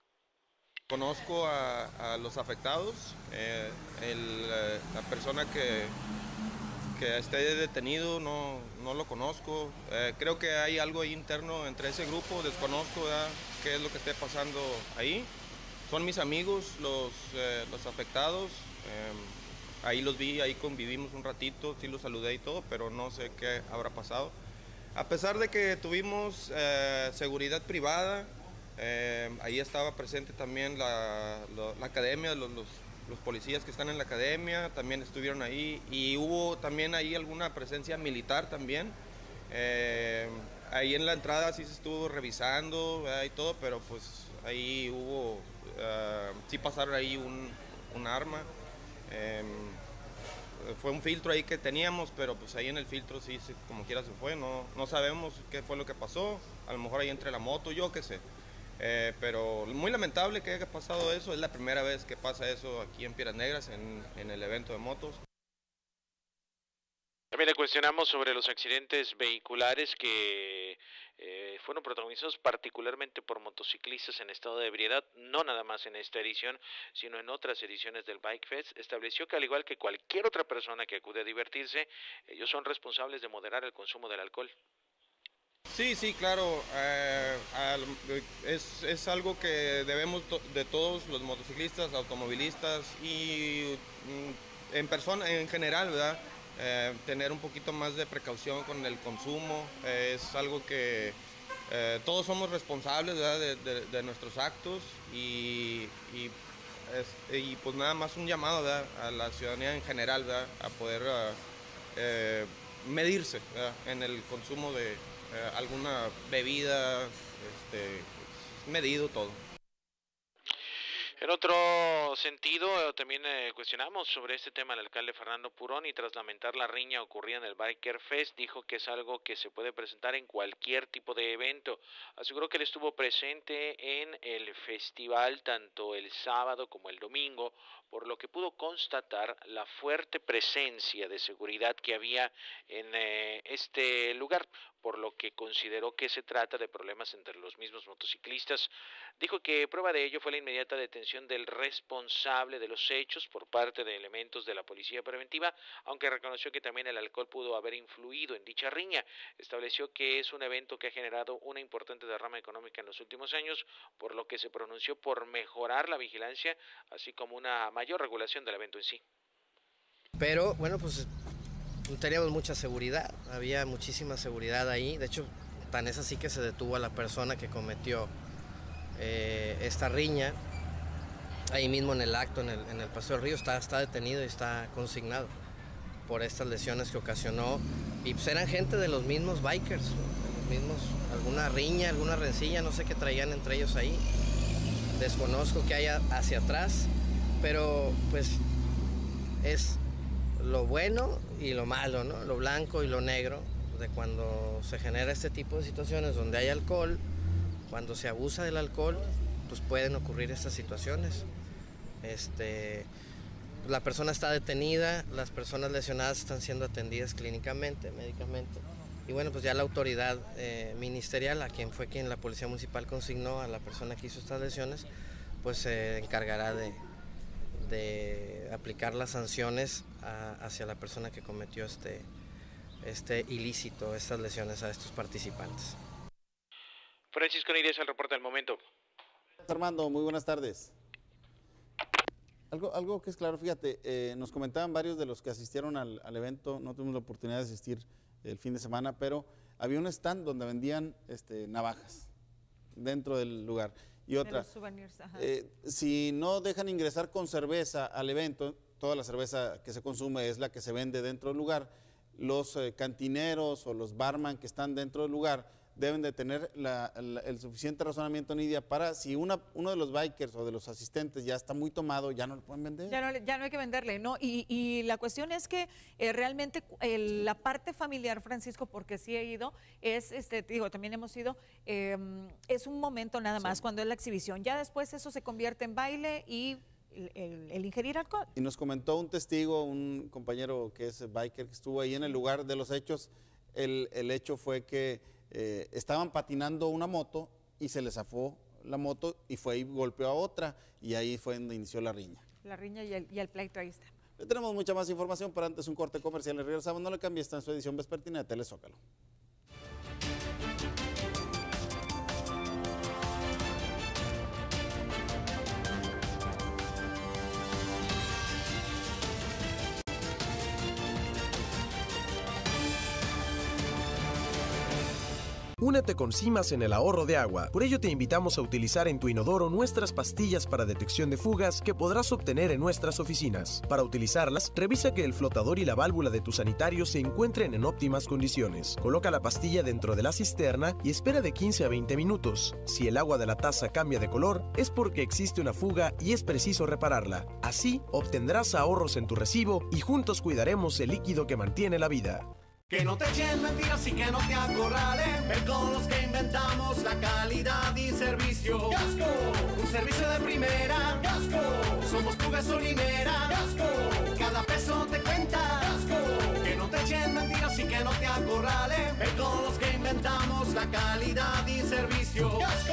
Conozco a, a los afectados, eh, el, eh, la persona que, que esté detenido no, no lo conozco, eh, creo que hay algo ahí interno entre ese grupo, desconozco ¿verdad? Qué es lo que esté pasando ahí. Son mis amigos los, eh, los afectados, eh, ahí los vi, ahí convivimos un ratito, sí los saludé y todo, pero no sé qué habrá pasado. A pesar de que tuvimos eh, seguridad privada, eh, ahí estaba presente también la, la, la academia, los, los, los policías que están en la academia también estuvieron ahí, y hubo también ahí alguna presencia militar también. Eh, ahí en la entrada sí se estuvo revisando ¿verdad? Y todo, pero pues ahí hubo, uh, sí pasaron ahí un, un arma. Eh, Fue un filtro ahí que teníamos, pero pues ahí en el filtro sí, sí como quiera se fue, no, no sabemos qué fue lo que pasó, a lo mejor ahí entre la moto, yo qué sé. Eh, pero muy lamentable que haya pasado eso, es la primera vez que pasa eso aquí en Piedras Negras, en, en el evento de motos. También le cuestionamos sobre los accidentes vehiculares que eh, fueron protagonizados particularmente por motociclistas en estado de ebriedad, no nada más en esta edición, sino en otras ediciones del Bike Fest. Estableció que al igual que cualquier otra persona que acude a divertirse, ellos son responsables de moderar el consumo del alcohol. Sí, sí, claro, eh, al, es, es algo que debemos to de todos los motociclistas, automovilistas y mm, en persona, en general, ¿verdad? Eh, tener un poquito más de precaución con el consumo, eh, es algo que eh, todos somos responsables de, de, de nuestros actos y, y, es, y pues nada más un llamado ¿verdad? A la ciudadanía en general ¿verdad? A poder uh, eh, medirse ¿verdad? En el consumo de eh, alguna bebida, este, medido todo. En otro sentido, también eh, cuestionamos sobre este tema al alcalde Fernando Purón, y tras lamentar la riña ocurrida en el Biker Fest, dijo que es algo que se puede presentar en cualquier tipo de evento. Aseguró que él estuvo presente en el festival tanto el sábado como el domingo, por lo que pudo constatar la fuerte presencia de seguridad que había en eh, este lugar, por lo que consideró que se trata de problemas entre los mismos motociclistas. Dijo que prueba de ello fue la inmediata detención del responsable de los hechos por parte de elementos de la policía preventiva, aunque reconoció que también el alcohol pudo haber influido en dicha riña. Estableció que es un evento que ha generado una importante derrama económica en los últimos años, por lo que se pronunció por mejorar la vigilancia, así como una mayor regulación del evento en sí. Pero bueno, pues teníamos mucha seguridad, había muchísima seguridad ahí, de hecho tan es así que se detuvo a la persona que cometió eh, esta riña, ahí mismo en el acto, en el, en el Paseo del Río, está, está detenido y está consignado por estas lesiones que ocasionó, y pues eran gente de los mismos bikers, de los mismos, alguna riña, alguna rencilla, no sé qué traían entre ellos ahí, desconozco qué haya hacia atrás, pero pues es lo bueno y lo malo, ¿no? Lo blanco y lo negro de cuando se genera este tipo de situaciones donde hay alcohol. Cuando se abusa del alcohol, pues pueden ocurrir estas situaciones. Este, la persona está detenida, las personas lesionadas están siendo atendidas clínicamente, médicamente. Y bueno, pues ya la autoridad eh, ministerial, a quien fue quien la Policía Municipal consignó a la persona que hizo estas lesiones, pues se encargará de, de aplicar las sanciones a, hacia la persona que cometió este, este ilícito, estas lesiones a estos participantes. Francisco Nírez, el reporte del momento. Armando, muy buenas tardes. Algo, algo que es claro, fíjate, eh, nos comentaban varios de los que asistieron al, al evento, no tuvimos la oportunidad de asistir el fin de semana, pero había un stand donde vendían este, navajas dentro del lugar. Y otra, los souvenirs, ajá. Eh, si no dejan ingresar con cerveza al evento, toda la cerveza que se consume es la que se vende dentro del lugar, los eh, cantineros o los barman que están dentro del lugar deben de tener la, la, el suficiente razonamiento, Nidia, para si una, uno de los bikers o de los asistentes ya está muy tomado, ya no lo pueden vender. Ya no, ya no hay que venderle, ¿no? Y, y la cuestión es que eh, realmente el, la parte familiar, Francisco, porque sí he ido, es, este, digo, también hemos ido, eh, es un momento nada más sí. Cuando es la exhibición. Ya después eso se convierte en baile y el, el, el ingerir alcohol. Y nos comentó un testigo, un compañero que es biker, que estuvo ahí en el lugar de los hechos, el, el hecho fue que Eh, estaban patinando una moto y se les zafó la moto y fue y golpeó a otra y ahí fue donde inició la riña. La riña y el, y el pleito, ahí está. Le tenemos mucha más información, pero antes un corte comercial. Le regresamos, no le cambie, está en su edición vespertina de Telezócalo. Únete con CIMAS en el ahorro de agua. Por ello te invitamos a utilizar en tu inodoro nuestras pastillas para detección de fugas que podrás obtener en nuestras oficinas. Para utilizarlas, revisa que el flotador y la válvula de tu sanitario se encuentren en óptimas condiciones. Coloca la pastilla dentro de la cisterna y espera de quince a veinte minutos. Si el agua de la taza cambia de color, es porque existe una fuga y es preciso repararla. Así, obtendrás ahorros en tu recibo y juntos cuidaremos el líquido que mantiene la vida. Que no te echen mentiras y que no te acorralen. Ven con los que inventamos la calidad y servicio. Gasco, un servicio de primera. Gasco, somos tu gasolinera. Gasco, cada peso te cuenta. Gasco, que no te echen mentiras y que no te acorralen. Ven con los que inventamos la calidad y servicio. Gasco.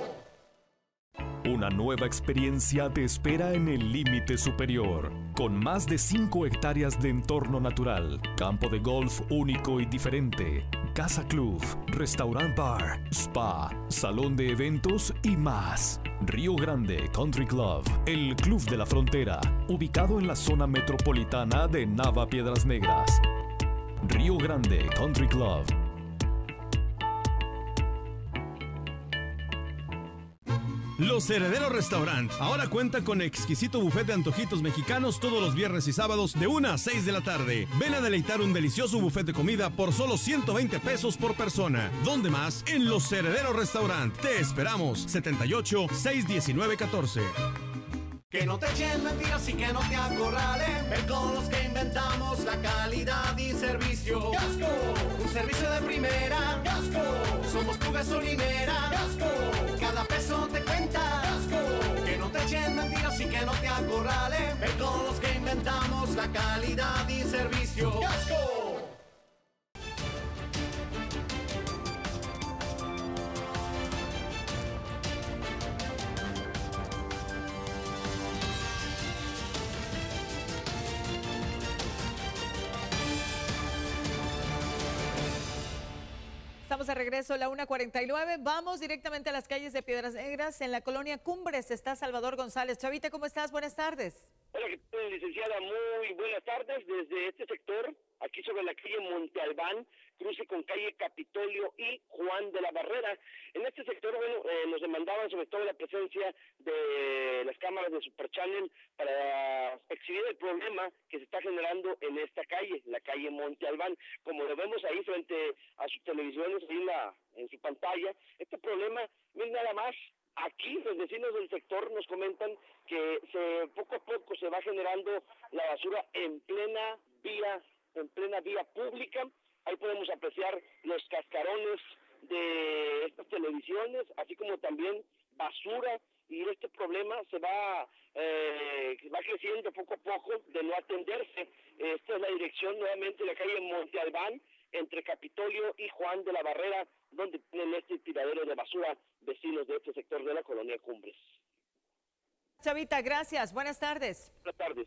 Una nueva experiencia te espera en el límite superior, con más de cinco hectáreas de entorno natural, campo de golf único y diferente, casa club, restaurant bar, spa, salón de eventos y más. Río Grande Country Club, el club de la frontera, ubicado en la zona metropolitana de Nava Piedras Negras. Río Grande Country Club. Los Herederos Restaurant ahora cuenta con exquisito buffet de antojitos mexicanos todos los viernes y sábados de una a seis de la tarde. Ven a deleitar un delicioso buffet de comida por solo ciento veinte pesos por persona. ¿Dónde más? En Los Herederos Restaurant. Te esperamos. setenta y ocho, seiscientos diecinueve, catorce. Que no te echen mentiras y que no te acorralen. Ven con los que inventamos la calidad y servicio. Gasco, un servicio de primera. Gasco, somos tu gasolinera. Gasco, cada peso te cuenta. Gasco, que no te echen mentiras y que no te acorralen. Ven con los que inventamos la calidad y servicio. Gasco. Estamos de regreso a la una cuarenta y nueve. Vamos directamente a las calles de Piedras Negras. En la colonia Cumbres está Salvador González. Chavita, ¿cómo estás? Buenas tardes. Hola, ¿qué tal, licenciada? Muy buenas tardes. Desde este sector, aquí sobre la calle Monte Albán, cruce con calle Capitolio y Juan de la Barrera. En este sector, bueno, eh, nos demandaban sobre todo la presencia de las cámaras de Super Channel para exhibir el problema que se está generando en esta calle, la calle Monte Albán. Como lo vemos ahí frente a sus televisiones, ahí en, la, en su pantalla, este problema no es nada más Aquí los vecinos del sector nos comentan que se, poco a poco se va generando la basura en plena vía, en plena vía pública. Ahí podemos apreciar los cascarones de estas televisiones, así como también basura, y este problema se va eh, va creciendo poco a poco de no atenderse. Esta es la dirección nuevamente de la calle Monte Albán, entre Capitolio y Juan de la Barrera, donde tienen este tiradero de basura vecinos de este sector de la colonia Cumbres. Chavita, gracias. Buenas tardes. Buenas tardes.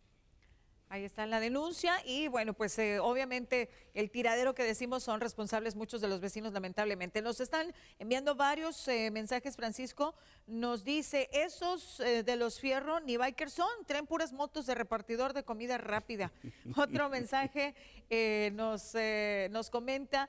Ahí está la denuncia y bueno, pues eh, obviamente el tiradero que decimos son responsables muchos de los vecinos, lamentablemente. Nos están enviando varios eh, mensajes, Francisco. Nos dice, esos eh, de los Fierro ni bikers son, traen puras motos de repartidor de comida rápida. Otro mensaje eh, nos, eh, nos comenta,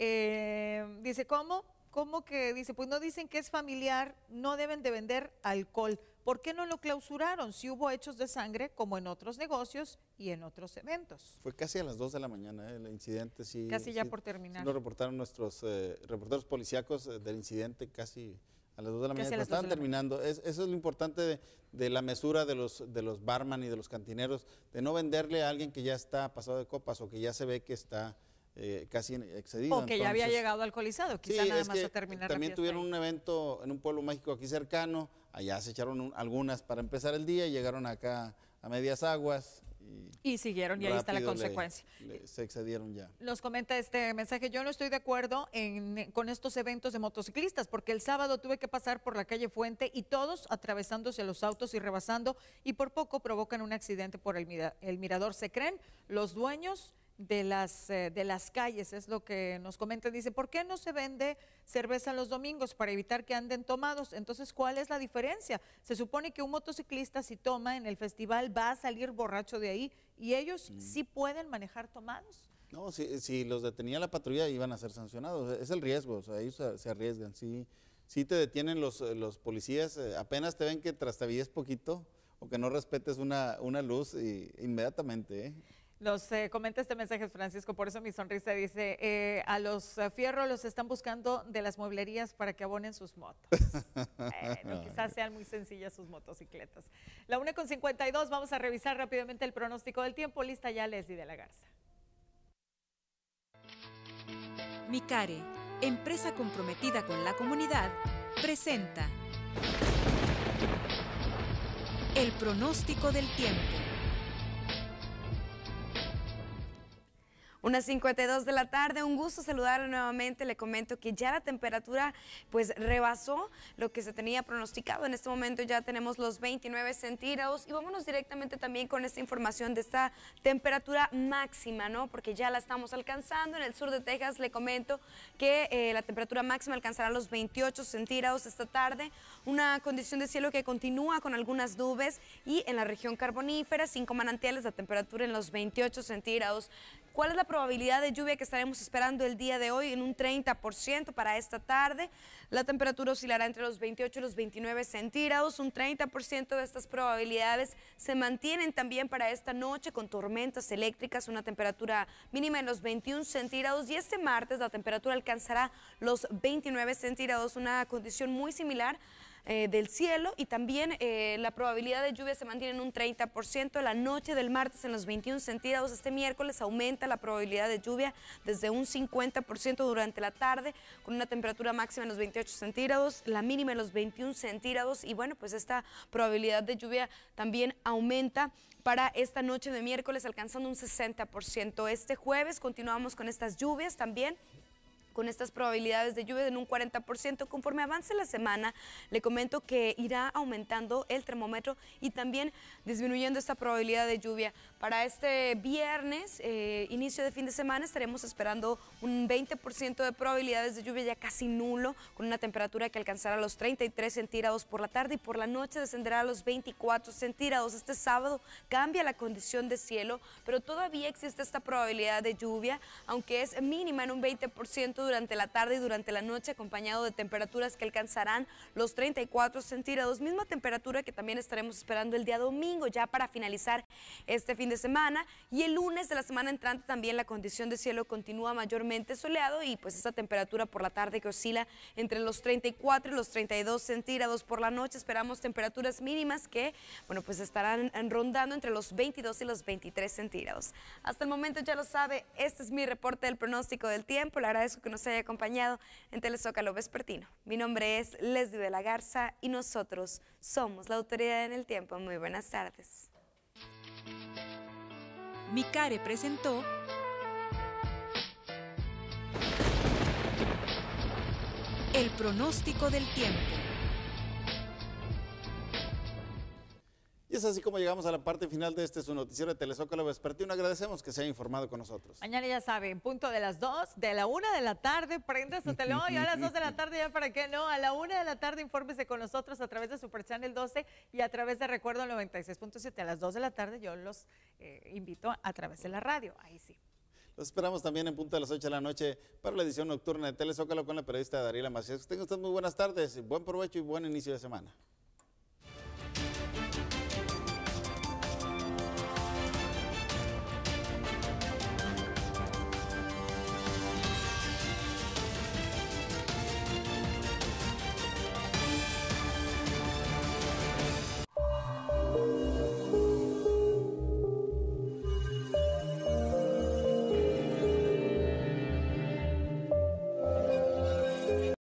eh, dice, ¿cómo? ¿Cómo que? Dice, pues no dicen que es familiar, no deben de vender alcohol. ¿Por qué no lo clausuraron si hubo hechos de sangre como en otros negocios y en otros eventos? Fue casi a las dos de la mañana eh, el incidente. Sí, casi ya sí, por terminar. Sí lo reportaron nuestros eh, reporteros policíacos eh, del incidente casi a las dos de la casi mañana. Estaban terminando. Es, eso es lo importante de, de la mesura de los, de los barman y de los cantineros, de no venderle a alguien que ya está pasado de copas o que ya se ve que está eh, casi excedido. O que Entonces, ya había llegado alcoholizado, quizá sí, nada es más que a terminar también la fiesta tuvieron ahí. un evento en un pueblo mágico aquí cercano. Allá se echaron un, algunas para empezar el día y llegaron acá a medias aguas. Y, y siguieron y ahí está la consecuencia. Le, le, se excedieron ya. Nos comenta este mensaje, yo no estoy de acuerdo en, con estos eventos de motociclistas porque el sábado tuve que pasar por la calle Fuente y todos atravesándose los autos y rebasando y por poco provocan un accidente por el, mira, el mirador. ¿Se creen los dueños de las, eh, de las calles? Es lo que nos comenta. Dice, ¿por qué no se vende cerveza los domingos para evitar que anden tomados? Entonces, ¿cuál es la diferencia? Se supone que un motociclista si toma en el festival va a salir borracho de ahí y ellos mm. sí pueden manejar tomados. No, si, si los detenía la patrulla iban a ser sancionados. Es el riesgo, o sea, ellos se, se arriesgan. Si, si te detienen los, los policías, eh, apenas te ven que trastabilles poquito o que no respetes una, una luz y, inmediatamente, ¿eh? Nos eh, comenta este mensaje, Francisco, por eso mi sonrisa dice, eh, a los uh, Fierro los están buscando de las mueblerías para que abonen sus motos. Bueno, quizás sean muy sencillas sus motocicletas. La una con cincuenta y dos, vamos a revisar rápidamente el pronóstico del tiempo. Lista ya Leslie de la Garza. Micare, empresa comprometida con la comunidad, presenta el pronóstico del tiempo. Unas cincuenta y dos de la tarde, un gusto saludarle nuevamente. Le comento que ya la temperatura pues rebasó lo que se tenía pronosticado. En este momento ya tenemos los veintinueve centígrados y vámonos directamente también con esta información de esta temperatura máxima, ¿no? Porque ya la estamos alcanzando. En el sur de Texas le comento que eh, la temperatura máxima alcanzará los veintiocho centígrados esta tarde. Una condición de cielo que continúa con algunas nubes y en la región carbonífera, cinco manantiales, la temperatura en los veintiocho centígrados. ¿Cuál es la probabilidad de lluvia que estaremos esperando el día de hoy? En un treinta por ciento para esta tarde. La temperatura oscilará entre los veintiocho y los veintinueve centígrados. Un treinta por ciento de estas probabilidades se mantienen también para esta noche con tormentas eléctricas, una temperatura mínima en los veintiún centígrados. Y este martes la temperatura alcanzará los veintinueve centígrados, una condición muy similar Eh, del cielo y también eh, la probabilidad de lluvia se mantiene en un treinta por ciento. La noche del martes en los veintiún centígrados. Este miércoles aumenta la probabilidad de lluvia desde un cincuenta por ciento durante la tarde con una temperatura máxima en los veintiocho centígrados, la mínima en los veintiún centígrados y bueno, pues esta probabilidad de lluvia también aumenta para esta noche de miércoles alcanzando un sesenta por ciento. Este jueves continuamos con estas lluvias también, con estas probabilidades de lluvia en un cuarenta por ciento. Conforme avance la semana, le comento que irá aumentando el termómetro y también disminuyendo esta probabilidad de lluvia. Para este viernes, eh, inicio de fin de semana, estaremos esperando un veinte por ciento de probabilidades de lluvia ya casi nulo, con una temperatura que alcanzará los treinta y tres centígrados por la tarde y por la noche descenderá a los veinticuatro centígrados. Este sábado cambia la condición de cielo, pero todavía existe esta probabilidad de lluvia, aunque es mínima en un veinte por ciento viento durante la tarde y durante la noche, acompañado de temperaturas que alcanzarán los treinta y cuatro centígrados, misma temperatura que también estaremos esperando el día domingo, ya para finalizar este fin de semana. Y el lunes de la semana entrante también la condición de cielo continúa mayormente soleado y pues esa temperatura por la tarde que oscila entre los treinta y cuatro y los treinta y dos centígrados. Por la noche esperamos temperaturas mínimas que, bueno, pues estarán rondando entre los veintidós y los veintitrés centígrados. Hasta el momento ya lo sabe, este es mi reporte del pronóstico del tiempo. Le agradezco que nos haya acompañado en Telezócalo Vespertino. Mi nombre es Leslie de la Garza y nosotros somos la autoridad en el tiempo. Muy buenas tardes. Micare presentó el pronóstico del tiempo. Y es así como llegamos a la parte final de este su noticiero de Telezócalo Vespertino. Agradecemos que se haya informado con nosotros. Mañana ya saben, punto de las dos, de la una de la tarde, prenda su tele. Y a las dos de la tarde, ya para qué no, a la una de la tarde infórmese con nosotros a través de Super Channel doce y a través de Recuerdo noventa y seis punto siete. A las dos de la tarde yo los eh, invito a través de la radio, ahí sí. Los esperamos también en punto de las ocho de la noche para la edición nocturna de Telezócalo con la periodista Dariela Macías. Que tengan ustedes muy buenas tardes, buen provecho y buen inicio de semana.